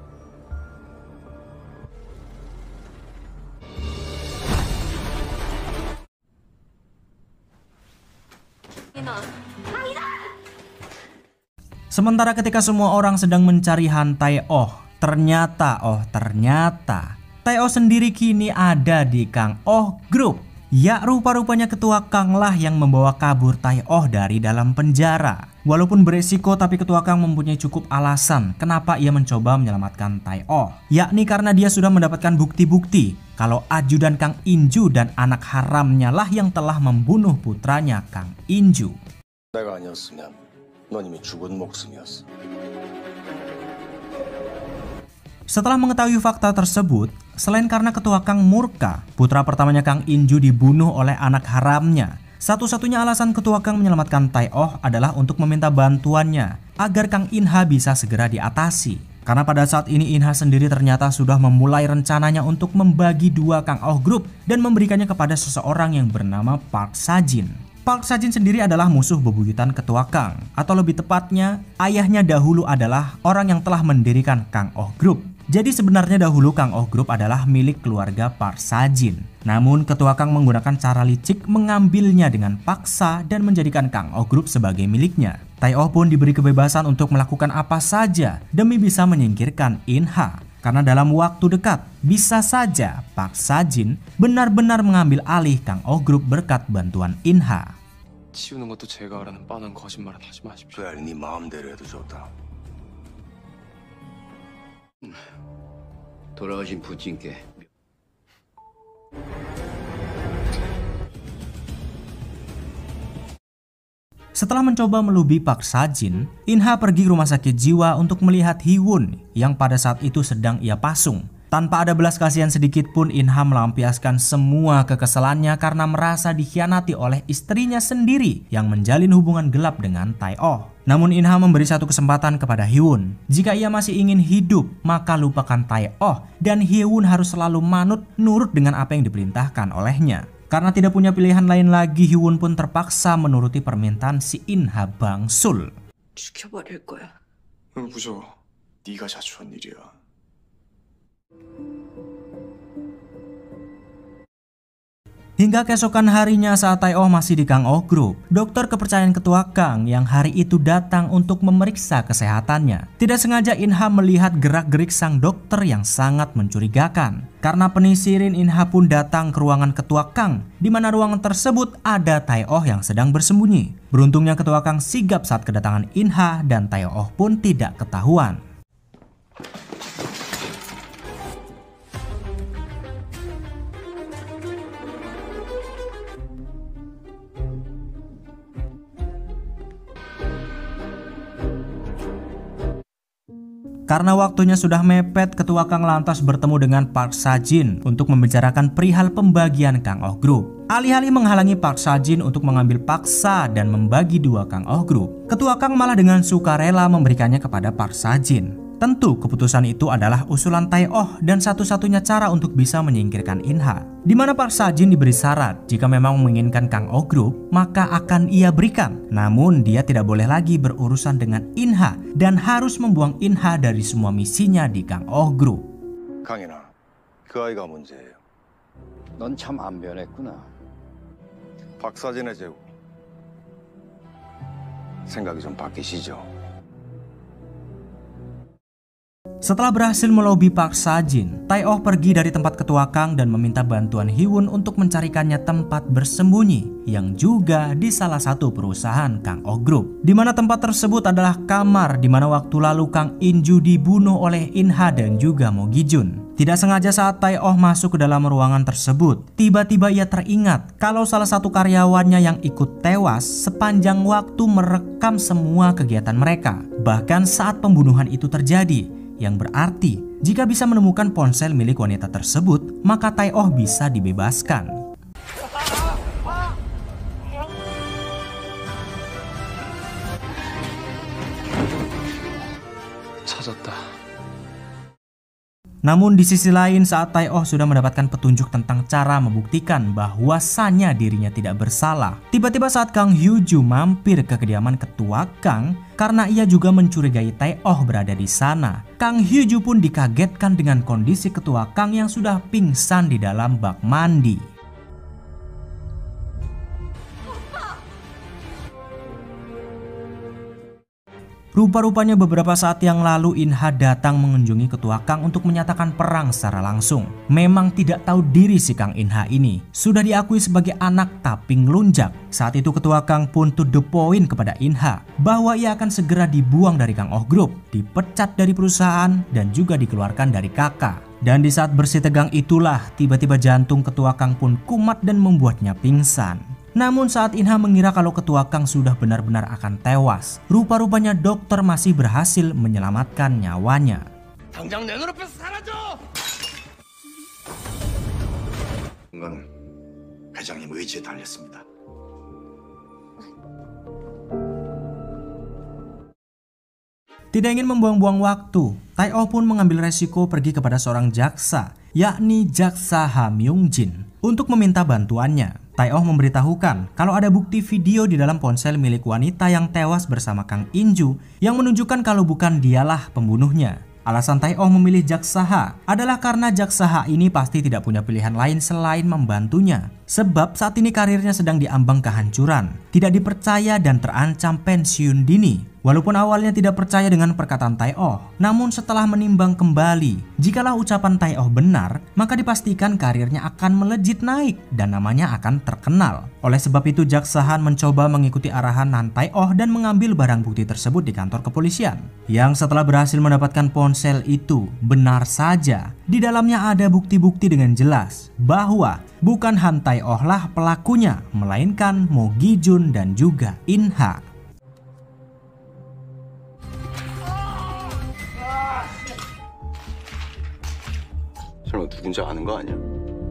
S6: 이나,
S3: Sementara ketika semua orang sedang mencari Han Tae-oh, ternyata Tae-oh sendiri kini ada di Kang Oh Group. Ya, rupa-rupanya ketua Kang lah yang membawa kabur Tae-oh dari dalam penjara. Walaupun beresiko, tapi ketua Kang mempunyai cukup alasan kenapa ia mencoba menyelamatkan Tae-oh. Yakni karena dia sudah mendapatkan bukti-bukti kalau ajudan Kang In-ju dan anak haramnya lah yang telah membunuh putranya Kang In-ju.
S5: 내가 아니었으면 넌 이미 죽은 목숨이었어.
S3: Setelah mengetahui fakta tersebut, selain karena ketua Kang murka, putra pertamanya Kang In-ju dibunuh oleh anak haramnya. Satu-satunya alasan ketua Kang menyelamatkan Tae-oh adalah untuk meminta bantuannya agar Kang In-ha bisa segera diatasi. Karena pada saat ini In-ha sendiri ternyata sudah memulai rencananya untuk membagi dua Kang Oh Group dan memberikannya kepada seseorang yang bernama Park Sa-jin. Park Sa-jin sendiri adalah musuh bebuyutan ketua Kang, atau lebih tepatnya ayahnya dahulu adalah orang yang telah mendirikan Kang Oh Group. Jadi sebenarnya dahulu Kang Oh Group adalah milik keluarga Park Sa-jin. Namun ketua Kang menggunakan cara licik mengambilnya dengan paksa dan menjadikan Kang Oh Group sebagai miliknya. Tae-oh pun diberi kebebasan untuk melakukan apa saja demi bisa menyingkirkan In-ha. Karena dalam waktu dekat bisa saja Park Sa-jin benar-benar mengambil alih Kang Oh Group berkat bantuan In-ha.
S2: 치우는 것도 제가 하라는 뻔한 거짓말은 하지 마십시오.
S5: 그래, 네 마음대로 해도 좋다.
S11: 돌아가신 부친께
S3: Setelah mencoba melobi Park Sa-jin, In-ha pergi ke rumah sakit jiwa untuk melihat Hee-won yang pada saat itu sedang ia pasung. Tanpa ada belas kasihan sedikit pun, In-ha melampiaskan semua kekesalannya karena merasa dikhianati oleh istrinya sendiri yang menjalin hubungan gelap dengan Tae-oh. Namun In-ha memberi satu kesempatan kepada Hee-won. Jika ia masih ingin hidup, maka lupakan Tae-oh dan Hee-won harus selalu manut nurut dengan apa yang diperintahkan olehnya. Karena tidak punya pilihan lain lagi, Hee-won pun terpaksa menuruti permintaan si In-ha bangsul.
S8: 죽여버릴 거야.
S2: 무서워. 네가 자초한 일이야.
S3: Hingga keesokan harinya saat Tae-oh masih di Kang Oh Group, dokter kepercayaan ketua Kang yang hari itu datang untuk memeriksa kesehatannya. Tidak sengaja In-ha melihat gerak-gerik sang dokter yang sangat mencurigakan. Karena penisirin, In-ha pun datang ke ruangan ketua Kang, di mana ruangan tersebut ada Tae-oh yang sedang bersembunyi. Beruntungnya ketua Kang sigap saat kedatangan In-ha dan Tae-oh pun tidak ketahuan. Karena waktunya sudah mepet, ketua Kang lantas bertemu dengan Park Sa-jin untuk membicarakan perihal pembagian Kang Oh Group. Alih-alih menghalangi Park Sa-jin untuk mengambil paksa dan membagi dua Kang Oh Group, ketua Kang malah dengan sukarela memberikannya kepada Park Sa-jin. Tentu keputusan itu adalah usulan Tae-oh dan satu-satunya cara untuk bisa menyingkirkan In-ha. Di mana Park Sa-jin diberi syarat jika memang menginginkan Kang Oh Group maka akan ia berikan. Namun dia tidak boleh lagi berurusan dengan In-ha dan harus membuang In-ha dari semua misinya di Kang Oh Group.
S5: 강인아, 그 아이가 문제예요.
S11: 넌 참 안 변했구나.
S5: 박사진의 제국. 생각이 좀 바뀌시죠?
S3: Setelah berhasil melobi Park Sa-jin, Tae-oh pergi dari tempat ketua Kang dan meminta bantuan Hee-won untuk mencarikannya tempat bersembunyi yang juga di salah satu perusahaan Kang Oh Group. Di mana tempat tersebut adalah kamar di mana waktu lalu Kang In-ju dibunuh oleh In-ha dan juga Mo Gi-jun. Tidak sengaja saat Tae-oh masuk ke dalam ruangan tersebut, tiba-tiba ia teringat kalau salah satu karyawannya yang ikut tewas sepanjang waktu merekam semua kegiatan mereka. Bahkan saat pembunuhan itu terjadi, yang berarti jika bisa menemukan ponsel milik wanita tersebut, maka Tae-oh bisa dibebaskan.
S2: 찾았다.
S3: Namun di sisi lain, saat Tae-oh sudah mendapatkan petunjuk tentang cara membuktikan bahwasannya dirinya tidak bersalah, tiba-tiba saat Kang Hyu-ju mampir ke kediaman ketua Kang karena ia juga mencurigai Tae-oh berada di sana, Kang Hyu-ju pun dikagetkan dengan kondisi ketua Kang yang sudah pingsan di dalam bak mandi. Rupa-rupanya beberapa saat yang lalu Inha datang mengunjungi ketua Kang untuk menyatakan perang secara langsung. Memang tidak tahu diri si Kang Inha ini. Sudah diakui sebagai anak tapi ngelunjak. Saat itu ketua Kang pun to the point kepada Inha bahwa ia akan segera dibuang dari Kang Oh Group, dipecat dari perusahaan dan juga dikeluarkan dari kakak. Dan di saat bersih tegang itulah tiba-tiba jantung ketua Kang pun kumat dan membuatnya pingsan. Namun saat Inha mengira kalau ketua Kang sudah benar-benar akan tewas, rupa-rupanya dokter masih berhasil menyelamatkan nyawanya.
S5: 당장 내 눈앞에서 사라져! 이건 회장님 의지에 달렸습니다.
S3: Tidak ingin membuang-buang waktu, Tai-oh pun mengambil resiko pergi kepada seorang jaksa, yakni Jaksa Ha Myung-jin, untuk meminta bantuannya. Tai-oh memberitahukan kalau ada bukti video di dalam ponsel milik wanita yang tewas bersama Kang In-ju yang menunjukkan kalau bukan dialah pembunuhnya. Alasan Tai-oh memilih Jaksa Ha adalah karena Jaksa Ha ini pasti tidak punya pilihan lain selain membantunya. Sebab saat ini karirnya sedang diambang kehancuran, tidak dipercaya dan terancam pensiun dini. Walaupun awalnya tidak percaya dengan perkataan Tai-oh, namun setelah menimbang kembali, jikalau ucapan Tai-oh benar, maka dipastikan karirnya akan melejit naik dan namanya akan terkenal. Oleh sebab itu Jaksa Han mencoba mengikuti arahan Nan Tai-oh dan mengambil barang bukti tersebut di kantor kepolisian. Yang setelah berhasil mendapatkan ponsel itu, benar saja, di dalamnya ada bukti-bukti dengan jelas bahwa bukan Han Tai-oh lah pelakunya, melainkan Mo Gi-jun dan juga Inha.
S11: 설마 누군지 아는 거 아니야?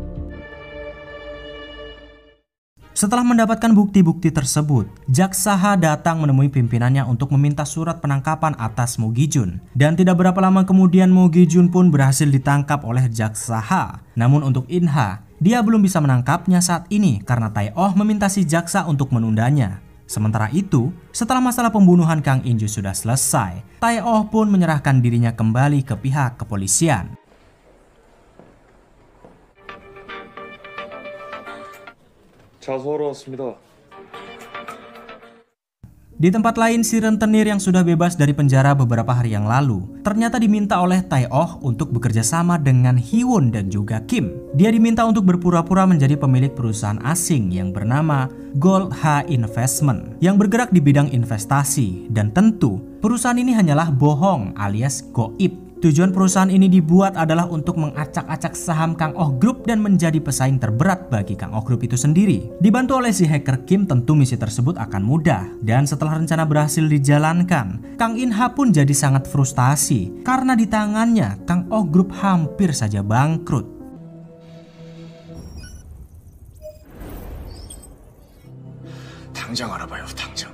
S3: Setelah mendapatkan bukti-bukti tersebut, Jaksa Ha datang menemui pimpinannya untuk meminta surat penangkapan atas Mo Gi-jun. Dan tidak berapa lama kemudian Mo Gi-jun pun berhasil ditangkap oleh Jaksa Ha. Namun untuk Inha, dia belum bisa menangkapnya saat ini karena Tai-oh meminta si jaksa untuk menundanya. Sementara itu, setelah masalah pembunuhan Kang In-ju sudah selesai, Tai-oh pun menyerahkan dirinya kembali ke pihak kepolisian.
S2: 자, 수고하러 왔습니다.
S3: Di tempat lain, si rentenir yang sudah bebas dari penjara beberapa hari yang lalu ternyata diminta oleh Tai-oh untuk bekerja sama dengan Hee-won dan juga Kim. Dia diminta untuk berpura-pura menjadi pemilik perusahaan asing yang bernama Gold Ha Investment yang bergerak di bidang investasi, dan tentu perusahaan ini hanyalah bohong alias goib. Tujuan perusahaan ini dibuat adalah untuk mengacak-acak saham Kang Oh Group dan menjadi pesaing terberat bagi Kang Oh Group itu sendiri. Dibantu oleh si hacker Kim, tentu misi tersebut akan mudah. Dan setelah rencana berhasil dijalankan, Kang In-ha pun jadi sangat frustasi karena di tangannya Kang Oh Group hampir saja bangkrut.
S5: 당장 알아봐요, 당장.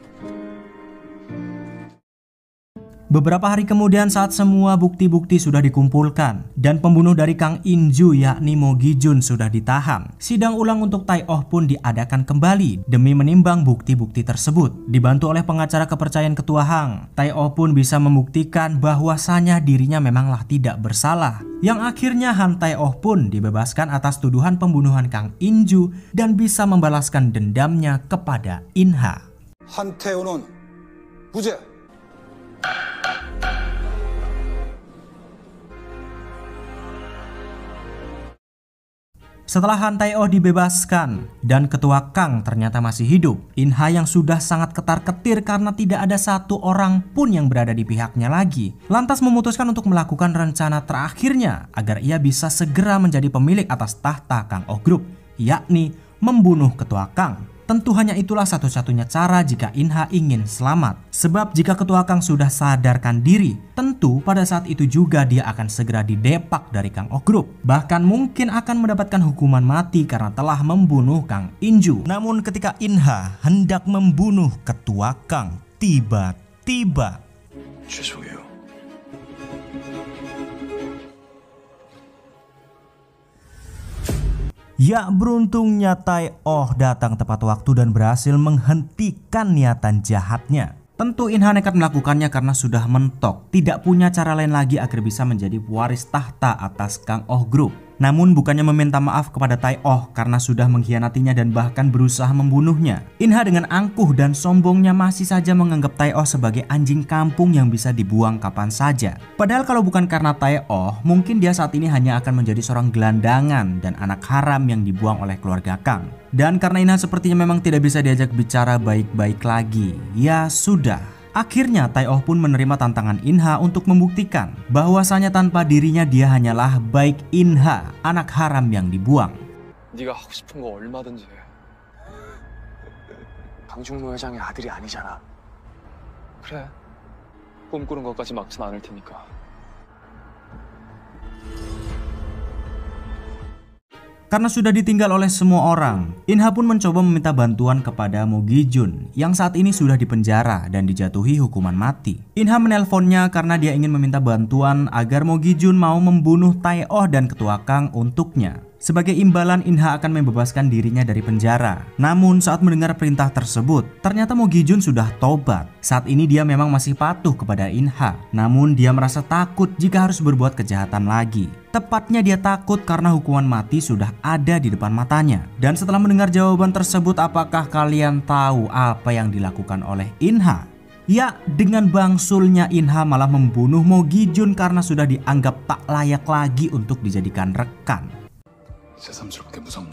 S3: Beberapa hari kemudian saat semua bukti-bukti sudah dikumpulkan dan pembunuh dari Kang In-ju yakni Mo Gi-jun sudah ditahan, sidang ulang untuk Tai-oh pun diadakan kembali demi menimbang bukti-bukti tersebut. Dibantu oleh pengacara kepercayaan ketua Hang, Tai-oh pun bisa membuktikan bahwasanya dirinya memanglah tidak bersalah. Yang akhirnya Han Tai-oh pun dibebaskan atas tuduhan pembunuhan Kang In-ju dan bisa membalaskan dendamnya kepada Inha.
S4: 한태호는 무죄.
S3: Setelah Han Tai-oh dibebaskan dan ketua Kang ternyata masih hidup, Inha yang sudah sangat ketar-ketir karena tidak ada satu orang pun yang berada di pihaknya lagi, lantas memutuskan untuk melakukan rencana terakhirnya agar ia bisa segera menjadi pemilik atas tahta Kang Oh Group, yakni membunuh ketua Kang. Tentu hanya itulah satu-satunya cara jika Inha ingin selamat. Sebab jika ketua Kang sudah sadarkan diri, tentu pada saat itu juga dia akan segera didepak dari Kang Oh Group. Bahkan mungkin akan mendapatkan hukuman mati karena telah membunuh Kang In-ju. Namun ketika Inha hendak membunuh ketua Kang, tiba-tiba
S5: 죄송해요.
S3: ya, beruntungnya Tai-oh datang tepat waktu dan berhasil menghentikan niatan jahatnya. Tentu Inha nekat melakukannya karena sudah mentok, tidak punya cara lain lagi agar bisa menjadi pewaris tahta atas Kang Oh Group. Namun bukannya meminta maaf kepada Tai-Oh karena sudah mengkhianatinya dan bahkan berusaha membunuhnya, Inha dengan angkuh dan sombongnya masih saja menganggap Tai-Oh sebagai anjing kampung yang bisa dibuang kapan saja. Padahal kalau bukan karena Tai-Oh, mungkin dia saat ini hanya akan menjadi seorang gelandangan dan anak haram yang dibuang oleh keluarga Kang. Dan karena Inha sepertinya memang tidak bisa diajak bicara baik-baik lagi, ya sudah. Akhirnya Tai-Oh pun menerima tantangan Inha untuk membuktikan bahwasanya tanpa dirinya dia hanyalah baik Inha, anak haram yang dibuang.
S2: 네가 하고 싶은 거 얼마든지 해. 강중무 회장의 아들이 아니잖아. 그래. 꿈꾸는 것까지 막진 않을 테니까.
S3: Karena sudah ditinggal oleh semua orang, Inha pun mencoba meminta bantuan kepada Mo Gi-jun yang saat ini sudah dipenjara dan dijatuhi hukuman mati. Inha menelponnya karena dia ingin meminta bantuan agar Mo Gi-jun mau membunuh Tai-Oh dan ketua Kang untuknya. Sebagai imbalan, Inha akan membebaskan dirinya dari penjara. Namun saat mendengar perintah tersebut, ternyata Mo Gi-jun sudah tobat. Saat ini dia memang masih patuh kepada Inha. Namun dia merasa takut jika harus berbuat kejahatan lagi. Tepatnya dia takut karena hukuman mati sudah ada di depan matanya. Dan setelah mendengar jawaban tersebut, apakah kalian tahu apa yang dilakukan oleh Inha? Ya, dengan bangsulnya Inha malah membunuh Mo Gi-jun karena sudah dianggap tak layak lagi untuk dijadikan rekan.
S9: 새삼스럽게 무섭네.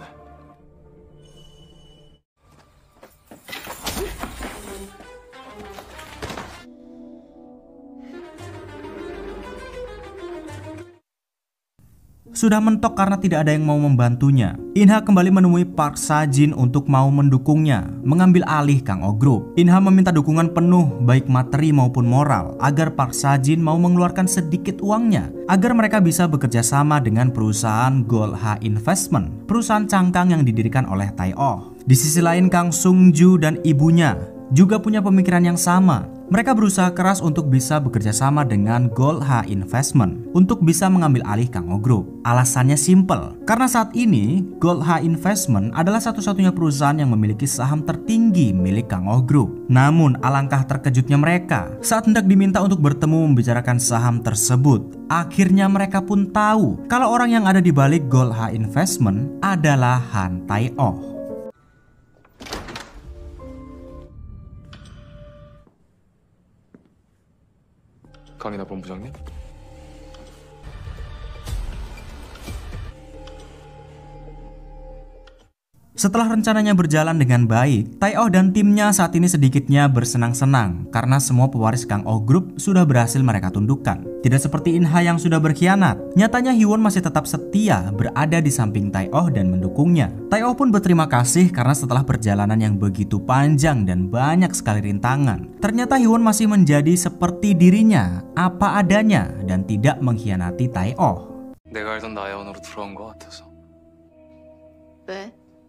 S3: Sudah mentok karena tidak ada yang mau membantunya, Inha kembali menemui Park Sa-jin untuk mau mendukungnya mengambil alih Kang Oh Group. Inha meminta dukungan penuh baik materi maupun moral agar Park Sa-jin mau mengeluarkan sedikit uangnya agar mereka bisa bekerja sama dengan perusahaan Gold-ha Investment, perusahaan cangkang yang didirikan oleh Tai-Oh. Di sisi lain, Kang Sung-ju dan ibunya juga punya pemikiran yang sama. Mereka berusaha keras untuk bisa bekerja sama dengan Gold-ha Investment untuk bisa mengambil alih Kang Oh Group. Alasannya simple, karena saat ini Gold-ha Investment adalah satu-satunya perusahaan yang memiliki saham tertinggi milik Kang Oh Group. Namun alangkah terkejutnya mereka saat hendak diminta untuk bertemu membicarakan saham tersebut. Akhirnya mereka pun tahu kalau orang yang ada di balik Gold-ha Investment adalah Han Tai-Oh.
S2: 강인하 본부장님?
S3: Setelah rencananya berjalan dengan baik, Tai-Oh dan timnya saat ini sedikitnya bersenang-senang karena semua pewaris Kang Oh Group sudah berhasil mereka tundukkan. Tidak seperti Inha yang sudah berkhianat, nyatanya Hyewon masih tetap setia berada di samping Tai-Oh dan mendukungnya. Tai-Oh pun berterima kasih karena setelah perjalanan yang begitu panjang dan banyak sekali rintangan, ternyata Hyewon masih menjadi seperti dirinya, apa adanya dan tidak mengkhianati Tai-Oh.
S2: 내가 알던 나야원으로 돌아온 것 같아서.
S6: 왜?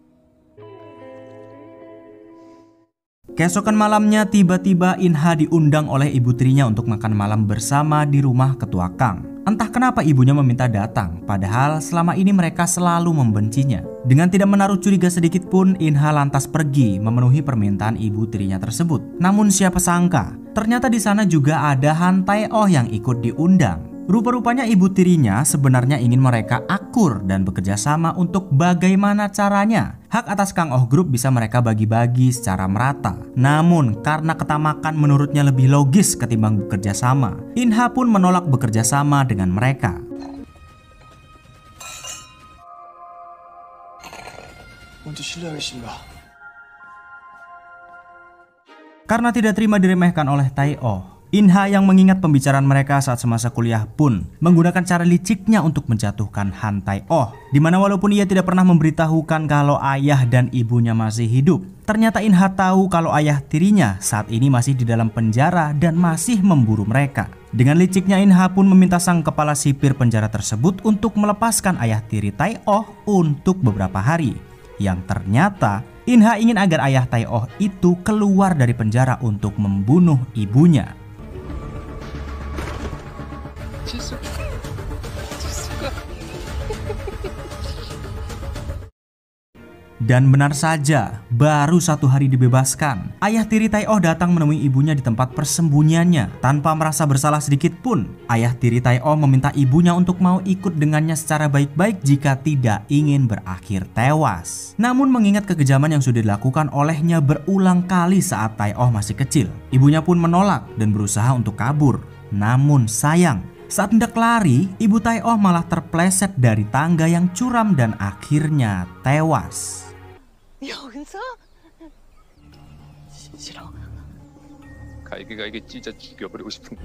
S3: Keesokan malamnya tiba-tiba Inha diundang oleh ibu tirinya untuk makan malam bersama di rumah ketua Kang. Entah kenapa ibunya meminta datang, padahal selama ini mereka selalu membencinya. Dengan tidak menaruh curiga sedikit pun, Inha lantas pergi memenuhi permintaan ibu tirinya tersebut. Namun siapa sangka, ternyata di sana juga ada Han Tai-Oh yang ikut diundang. Rupa-rupanya ibu tirinya sebenarnya ingin mereka akur dan bekerja sama untuk bagaimana caranya hak atas Kang Oh Group bisa mereka bagi-bagi secara merata. Namun karena ketamakan menurutnya lebih logis ketimbang bekerja sama, Inha pun menolak bekerja sama dengan mereka.
S2: 먼저 실례하겠습니다.
S3: Karena tidak terima diremehkan oleh Tai-Oh, Inha yang mengingat pembicaraan mereka saat semasa kuliah pun menggunakan cara liciknya untuk menjatuhkan Han Tai-Oh, dimana walaupun ia tidak pernah memberitahukan kalau ayah dan ibunya masih hidup, ternyata Inha tahu kalau ayah tirinya saat ini masih di dalam penjara dan masih memburu mereka. Dengan liciknya Inha pun meminta sang kepala sipir penjara tersebut untuk melepaskan ayah tiri Tai-Oh untuk beberapa hari. Yang ternyata Inha ingin agar ayah Tai-Oh itu keluar dari penjara untuk membunuh ibunya. Dan benar saja, baru 1 hari dibebaskan, ayah tiri Tai Oh datang menemui ibunya di tempat persembunyiannya. Tanpa merasa bersalah sedikit pun, ayah tiri Tai Oh meminta ibunya untuk mau ikut dengannya secara baik-baik jika tidak ingin berakhir tewas. Namun mengingat kekejaman yang sudah dilakukan olehnya berulang kali saat Tai Oh masih kecil, ibunya pun menolak dan berusaha untuk kabur. Namun sayang, saat hendak lari, ibu Tai Oh malah terpleset dari tangga yang curam dan akhirnya tewas.
S8: 여기서? 싫어.
S9: 갈게 찢어 죽여버리고 싶은데.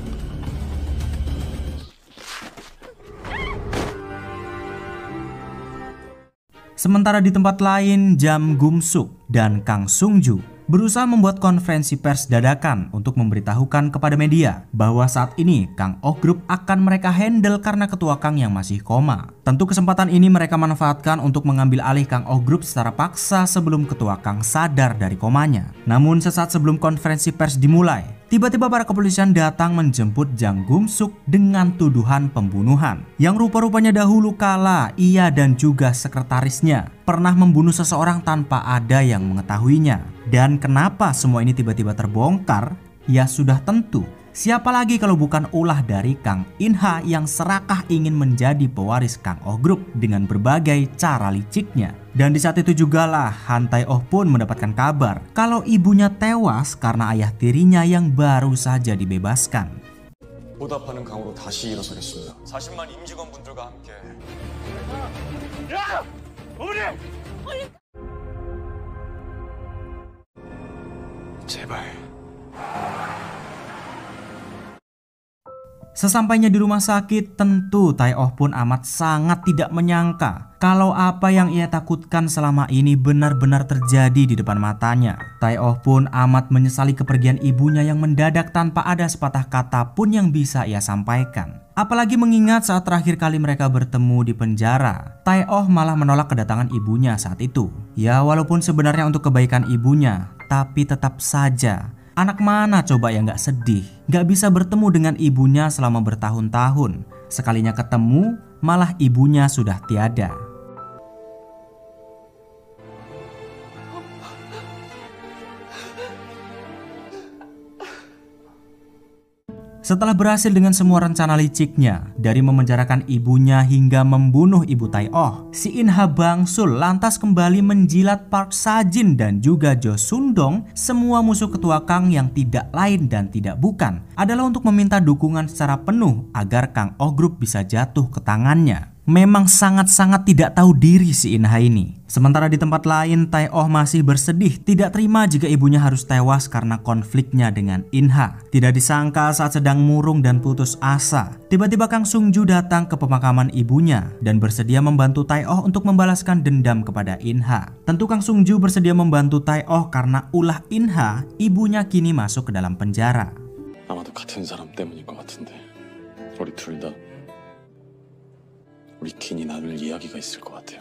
S3: Sementara di tempat lain, Jam Gum-suk dan Kang Sung-ju berusaha membuat konferensi pers dadakan untuk memberitahukan kepada media bahwa saat ini Kang Oh Group akan mereka handle karena ketua Kang yang masih koma. Tentu kesempatan ini mereka manfaatkan untuk mengambil alih Kang Oh Group secara paksa sebelum ketua Kang sadar dari komanya. Namun sesaat sebelum konferensi pers dimulai, tiba-tiba para kepolisian datang menjemput Jang Gum-suk dengan tuduhan pembunuhan. Yang rupa-rupanya dahulu kala ia dan juga sekretarisnya pernah membunuh seseorang tanpa ada yang mengetahuinya. Dan kenapa semua ini tiba-tiba terbongkar? Ya sudah tentu, siapa lagi kalau bukan ulah dari Kang In-ha yang serakah ingin menjadi pewaris Kang Oh Group dengan berbagai cara liciknya. Dan di saat itu jugalah Han Tai Oh pun mendapatkan kabar kalau ibunya tewas karena ayah tirinya yang baru saja dibebaskan.
S2: 보답하는 강으로 다시 일어서겠습니다.
S10: 40만 임직원분들과 함께.
S9: 제발.
S3: Sesampainya di rumah sakit, tentu Tai Oh pun amat sangat tidak menyangka kalau apa yang ia takutkan selama ini benar-benar terjadi di depan matanya. Tai Oh pun amat menyesali kepergian ibunya yang mendadak tanpa ada sepatah kata pun yang bisa ia sampaikan. Apalagi mengingat saat terakhir kali mereka bertemu di penjara, Tai Oh malah menolak kedatangan ibunya saat itu. Ya walaupun sebenarnya untuk kebaikan ibunya, tapi tetap saja, anak mana coba yang gak sedih, gak bisa bertemu dengan ibunya selama bertahun-tahun. Sekalinya ketemu, malah ibunya sudah tiada. Setelah berhasil dengan semua rencana liciknya, dari memenjarakan ibunya hingga membunuh ibu Tai Oh, si In-ha bangsul lantas kembali menjilat Park Sa-jin dan juga Jo Sun-dong, semua musuh ketua Kang yang tidak lain dan tidak bukan adalah untuk meminta dukungan secara penuh agar Kang Oh Group bisa jatuh ke tangannya. Memang sangat-sangat tidak tahu diri si In-ha ini. Sementara di tempat lain, Tai Oh masih bersedih tidak terima jika ibunya harus tewas karena konfliknya dengan In-ha. Tidak disangka saat sedang murung dan putus asa, tiba-tiba Kang Sung-ju datang ke pemakaman ibunya dan bersedia membantu Tai Oh untuk membalaskan dendam kepada In-ha. Tentu Kang Sung-ju bersedia membantu Tai Oh karena ulah In-ha, ibunya kini masuk ke dalam penjara.
S9: 아마도 같은 사람 때문일 것 같은데. 우리 둘 다 우리 긴이 나눌 이야기가 있을 것 같아요.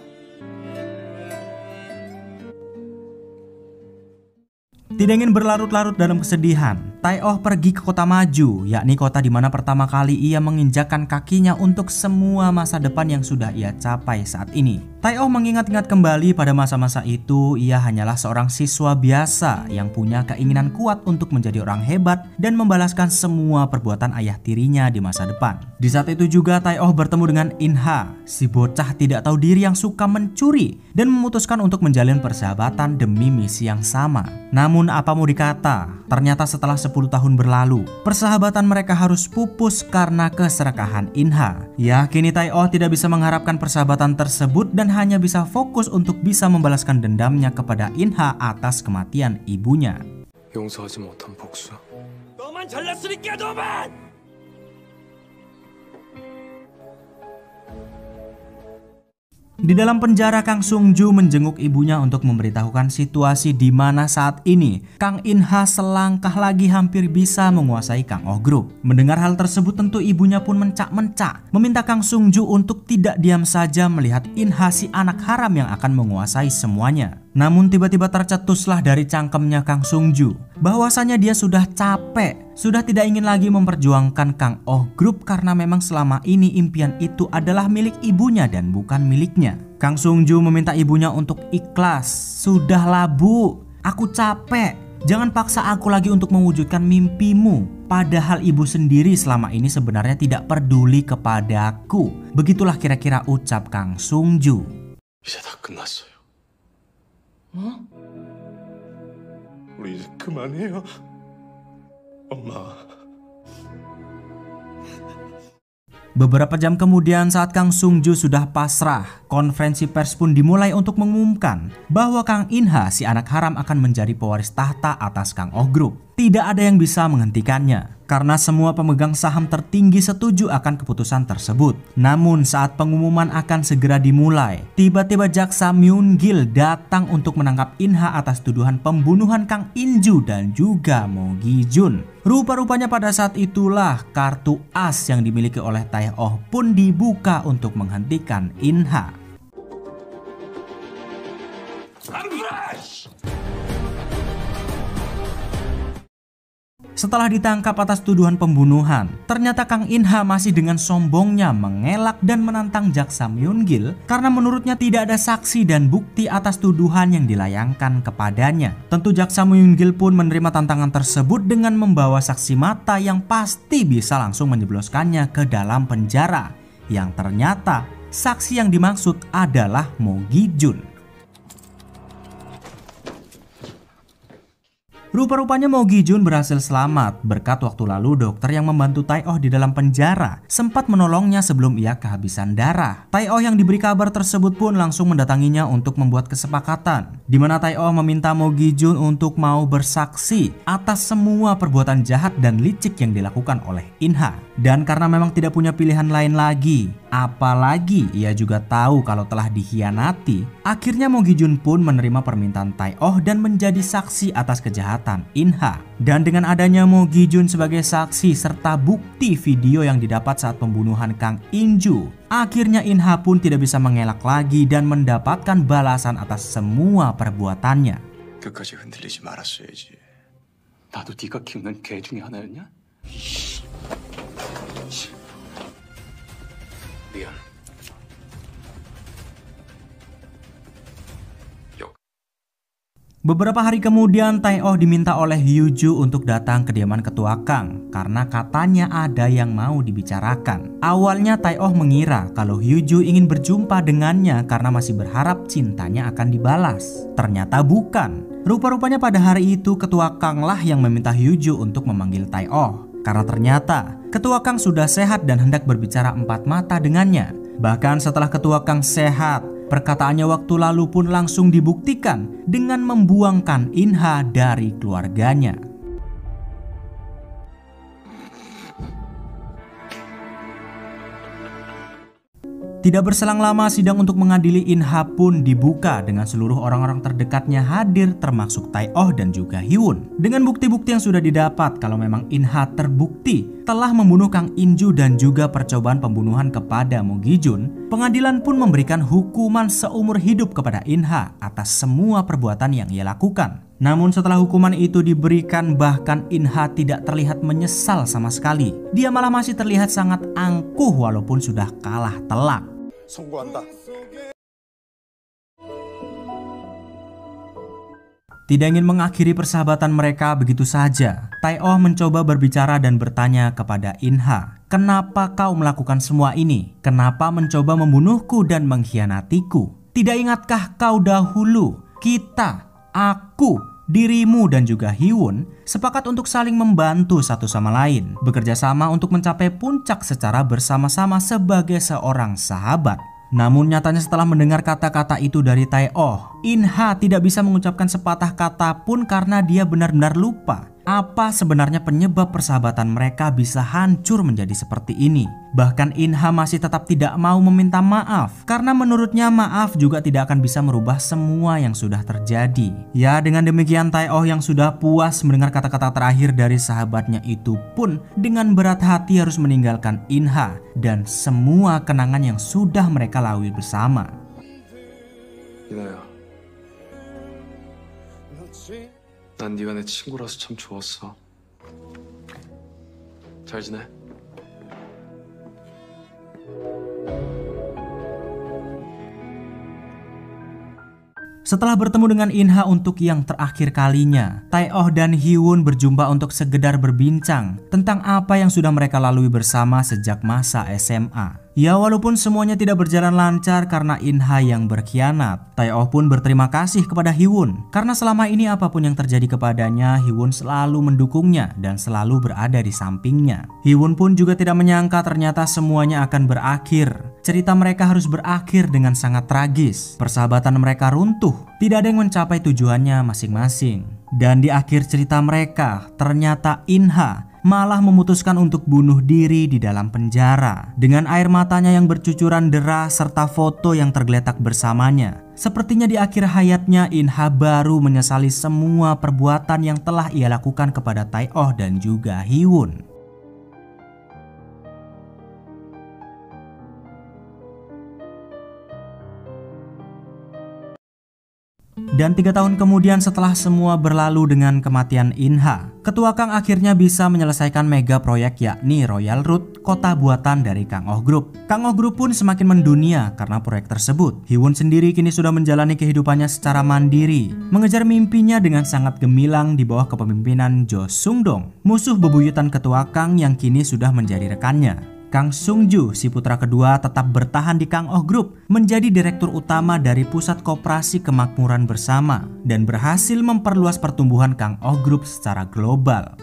S3: Tidak ingin berlarut-larut dalam kesedihan, Tai Oh pergi ke kota maju, yakni kota di mana pertama kali ia menginjakkan kakinya untuk semua masa depan yang sudah ia capai saat ini. Tai Oh mengingat-ingat kembali pada masa-masa itu ia hanyalah seorang siswa biasa yang punya keinginan kuat untuk menjadi orang hebat dan membalaskan semua perbuatan ayah tirinya di masa depan. Di saat itu juga Tai Oh bertemu dengan In-ha, si bocah tidak tahu diri yang suka mencuri dan memutuskan untuk menjalin persahabatan demi misi yang sama. Namun apa mau dikata, ternyata setelah 10 tahun berlalu, persahabatan mereka harus pupus karena keserakahan In-ha. Ya, kini Tai Oh tidak bisa mengharapkan persahabatan tersebut dan hanya bisa fokus untuk bisa membalaskan dendamnya kepada In-ha atas kematian ibunya.
S2: 용서하지 못한 복수.
S10: 너만 잘났으니까 너만!
S3: Di dalam penjara, Kang Sung-ju menjenguk ibunya untuk memberitahukan situasi di mana saat ini Kang In-ha selangkah lagi hampir bisa menguasai Kang Oh Group. Mendengar hal tersebut tentu ibunya pun mencak-mencak, meminta Kang Sung-ju untuk tidak diam saja melihat In-ha si anak haram yang akan menguasai semuanya. Namun tiba-tiba tercetuslah dari cangkemnya Kang Sungju bahwasanya dia sudah capek, sudah tidak ingin lagi memperjuangkan Kang Oh Group karena memang selama ini impian itu adalah milik ibunya dan bukan miliknya. Kang Sungju meminta ibunya untuk ikhlas. "Sudahlah Bu, aku capek. Jangan paksa aku lagi untuk mewujudkan mimpimu. Padahal ibu sendiri selama ini sebenarnya tidak peduli kepadaku." Begitulah kira-kira ucap Kang Sungju.
S5: 이제 다 끝났어요. 우리 이제 그만해요. 엄마.
S3: Beberapa jam kemudian saat Kang Sungju sudah pasrah, konferensi pers pun dimulai untuk mengumumkan bahwa Kang In-ha si anak haram akan menjadi pewaris tahta atas Kang Oh Group. Tidak ada yang bisa menghentikannya karena semua pemegang saham tertinggi setuju akan keputusan tersebut. Namun saat pengumuman akan segera dimulai, tiba-tiba jaksa Myung-gil datang untuk menangkap In-ha atas tuduhan pembunuhan Kang In-ju dan juga Mo Gi-jun. Rupa-rupanya pada saat itulah kartu as yang dimiliki oleh Tae-oh pun dibuka untuk menghentikan In-ha. Setelah ditangkap atas tuduhan pembunuhan, ternyata Kang In-ha masih dengan sombongnya mengelak dan menantang jaksa Myung-gil karena menurutnya tidak ada saksi dan bukti atas tuduhan yang dilayangkan kepadanya. Tentu jaksa Myung-gil pun menerima tantangan tersebut dengan membawa saksi mata yang pasti bisa langsung menjebloskannya ke dalam penjara. Yang ternyata saksi yang dimaksud adalah Mo Gi-jun. Rupa-rupanya Mo Gi-jun berhasil selamat berkat waktu lalu dokter yang membantu Tae-oh di dalam penjara sempat menolongnya sebelum ia kehabisan darah. Tae-oh yang diberi kabar tersebut pun langsung mendatanginya untuk membuat kesepakatan, di mana Tae-oh meminta Mo Gi-jun untuk mau bersaksi atas semua perbuatan jahat dan licik yang dilakukan oleh In-ha. Dan karena memang tidak punya pilihan lain lagi, apalagi ia juga tahu kalau telah dikhianati, akhirnya Mo Gi-jun pun menerima permintaan Tae-oh dan menjadi saksi atas kejahatan In-ha. Dan dengan adanya Mo Gi-jun sebagai saksi serta bukti video yang didapat saat pembunuhan Kang In-ju, akhirnya In-ha pun tidak bisa mengelak lagi dan mendapatkan balasan atas semua perbuatannya.
S5: 끝까지 흔들리지 말았어야지.
S1: 나도 네가 키우는 개 중에 하나였냐?
S5: 미안.
S3: Beberapa hari kemudian Tae-oh diminta oleh Hyu-ju untuk datang ke kediaman ketua Kang karena katanya ada yang mau dibicarakan. Awalnya Tae-oh mengira kalau Hyu-ju ingin berjumpa dengannya karena masih berharap cintanya akan dibalas. Ternyata bukan. Rupa-rupanya pada hari itu ketua Kang lah yang meminta Hyu-ju untuk memanggil Tae-oh. Karena ternyata ketua Kang sudah sehat dan hendak berbicara empat mata dengannya. Bahkan setelah ketua Kang sehat, perkataannya waktu lalu pun langsung dibuktikan dengan membuangkan In-ha dari keluarganya. Tidak berselang lama sidang untuk mengadili In-ha pun dibuka dengan seluruh orang-orang terdekatnya hadir termasuk Tae-oh dan juga Hyun. Dengan bukti-bukti yang sudah didapat kalau memang In-ha terbukti telah membunuh Kang In-ju dan juga percobaan pembunuhan kepada Mo Gi-jun, pengadilan pun memberikan hukuman seumur hidup kepada In-ha atas semua perbuatan yang ia lakukan. Namun setelah hukuman itu diberikan, bahkan In-ha tidak terlihat menyesal sama sekali. Dia malah masih terlihat sangat angkuh walaupun sudah kalah telak.
S4: 선고한다.
S3: Tidak ingin mengakhiri persahabatan mereka begitu saja, Tae-oh mencoba berbicara dan bertanya kepada In-ha, "Kenapa kau melakukan semua ini? Kenapa mencoba membunuhku dan mengkhianatiku? Tidak ingatkah kau dahulu kita, aku, dirimu dan juga Hyun sepakat untuk saling membantu satu sama lain, bekerja sama untuk mencapai puncak secara bersama-sama sebagai seorang sahabat." Namun nyatanya setelah mendengar kata-kata itu dari Tae-oh, In-ha tidak bisa mengucapkan sepatah kata pun karena dia benar-benar lupa apa sebenarnya penyebab persahabatan mereka bisa hancur menjadi seperti ini. Bahkan In-ha masih tetap tidak mau meminta maaf karena menurutnya maaf juga tidak akan bisa merubah semua yang sudah terjadi. Ya, dengan demikian Tae-oh yang sudah puas mendengar kata-kata terakhir dari sahabatnya itu pun dengan berat hati harus meninggalkan In-ha dan semua kenangan yang sudah mereka lalui bersama.
S9: 이나야,
S2: 난 네가 내 친구라서 참 좋았어. 잘 지내?
S3: Setelah bertemu dengan Inha untuk yang terakhir kalinya, Tae-oh dan Hee-won berjumpa untuk sekedar berbincang tentang apa yang sudah mereka lalui bersama sejak masa SMA. Ya, walaupun semuanya tidak berjalan lancar karena Inha yang berkhianat, Tae-oh pun berterima kasih kepada Hee-won karena selama ini apapun yang terjadi kepadanya, Hee-won selalu mendukungnya dan selalu berada di sampingnya. Hee-won pun juga tidak menyangka ternyata semuanya akan berakhir. Cerita mereka harus berakhir dengan sangat tragis. Persahabatan mereka runtuh, tidak ada yang mencapai tujuannya masing-masing. Dan di akhir cerita mereka, ternyata Inha malah memutuskan untuk bunuh diri di dalam penjara dengan air matanya yang bercucuran deras serta foto yang tergeletak bersamanya. Sepertinya di akhir hayatnya Inha baru menyesali semua perbuatan yang telah ia lakukan kepada Tae-oh dan juga Hee-won. Dan 3 tahun kemudian setelah semua berlalu dengan kematian Inha, Ketua Kang akhirnya bisa menyelesaikan mega proyek yakni Royal Road, kota buatan dari Kang Oh Group. Kang Oh Group pun semakin mendunia karena proyek tersebut. Hee-won sendiri kini sudah menjalani kehidupannya secara mandiri, mengejar mimpinya dengan sangat gemilang di bawah kepemimpinan Jo Sung-dong, musuh bebuyutan Ketua Kang yang kini sudah menjadi rekannya. Kang Sung-ju, si putra kedua, tetap bertahan di Kang Oh Group, menjadi direktur utama dari Pusat Koperasi Kemakmuran Bersama dan berhasil memperluas pertumbuhan Kang Oh Group secara global.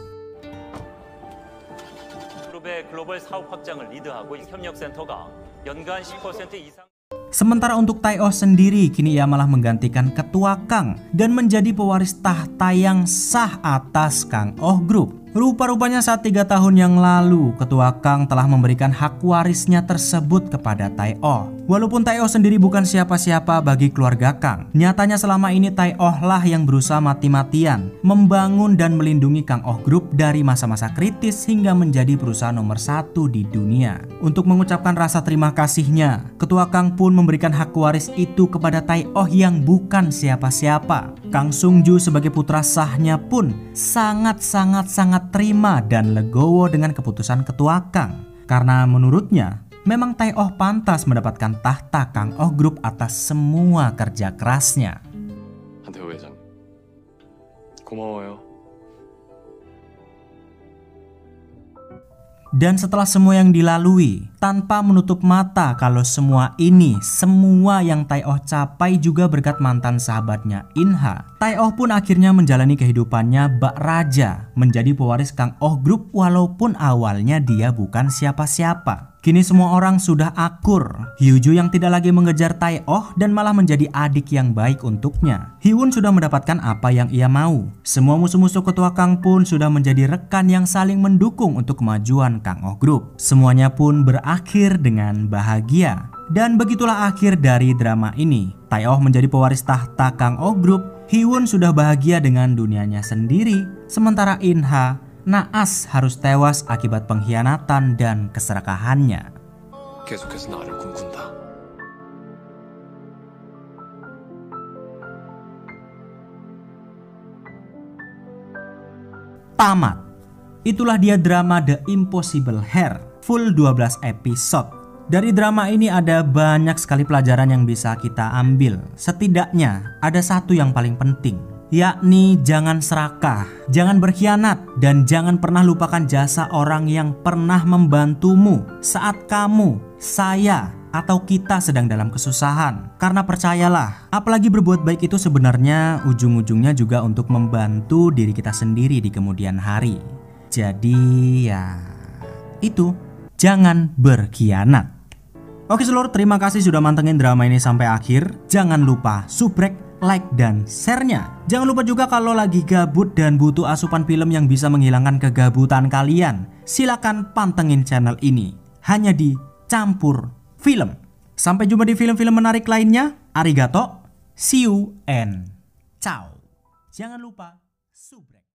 S10: 그룹의 글로벌 사업 확장을 리드하고 협력센터가 연간 10% 이상
S3: Sementara untuk Tae-oh sendiri, kini ia malah menggantikan Ketua Kang dan menjadi pewaris tahta yang sah atas Kang Oh Group. Rupa-rupanya saat 3 tahun yang lalu, Ketua Kang telah memberikan hak warisnya tersebut kepada Tae-oh. Walaupun Tae-oh sendiri bukan siapa-siapa bagi keluarga Kang, nyatanya selama ini Tae-oh lah yang berusaha mati-matian membangun dan melindungi Kang Oh Group dari masa-masa kritis hingga menjadi perusahaan nomor 1 di dunia. Untuk mengucapkan rasa terima kasihnya, Ketua Kang pun memberikan hak waris itu kepada Tae-oh yang bukan siapa-siapa. Kang Sung-ju sebagai putra sahnya pun sangat terima dan legowo dengan keputusan Ketua Kang. Karena menurutnya, memang Tae-oh pantas mendapatkan tahta Kang Oh Group atas semua kerja kerasnya.
S2: 한태호 회장, 고마워요.
S3: Dan setelah semua yang dilalui, tanpa menutup mata kalau semua yang Tae-oh capai juga berkat mantan sahabatnya Inha, Tae-oh pun akhirnya menjalani kehidupannya bak raja, menjadi pewaris Kang Oh Group walaupun awalnya dia bukan siapa-siapa. Kini semua orang sudah akur. Hyu-ju yang tidak lagi mengejar Tae-oh dan malah menjadi adik yang baik untuknya. Hee-won sudah mendapatkan apa yang ia mau. Semua musuh-musuh Ketua Kang pun sudah menjadi rekan yang saling mendukung untuk kemajuan Kang Oh Group. Semuanya pun berakhir dengan bahagia. Dan begitulah akhir dari drama ini. Tae-oh menjadi pewaris tahta Kang Oh Group. Hee-won sudah bahagia dengan dunianya sendiri. Sementara Inha naas harus tewas akibat pengkhianatan dan keserakahannya.
S2: 계속해서 나를 꿈꾼다.
S3: Tamat. Itulah dia drama The Impossible Hair, full 12 episode. Dari drama ini ada banyak sekali pelajaran yang bisa kita ambil. Setidaknya ada satu yang paling penting, yakni jangan serakah, jangan berkhianat, dan jangan pernah lupakan jasa orang yang pernah membantumu saat kamu, saya, atau kita sedang dalam kesusahan. Karena percayalah, apalagi berbuat baik itu sebenarnya ujung-ujungnya juga untuk membantu diri kita sendiri di kemudian hari. Jadi ya, itu, jangan berkhianat. Oke seluruh, terima kasih sudah mantengin drama ini sampai akhir. Jangan lupa subrek, like, dan share-nya. Jangan lupa juga kalau lagi gabut dan butuh asupan film yang bisa menghilangkan kegabutan kalian, silakan pantengin channel ini. Hanya di Campur Film. Sampai jumpa di film-film menarik lainnya. Arigato, see you and ciao. Jangan lupa subrek.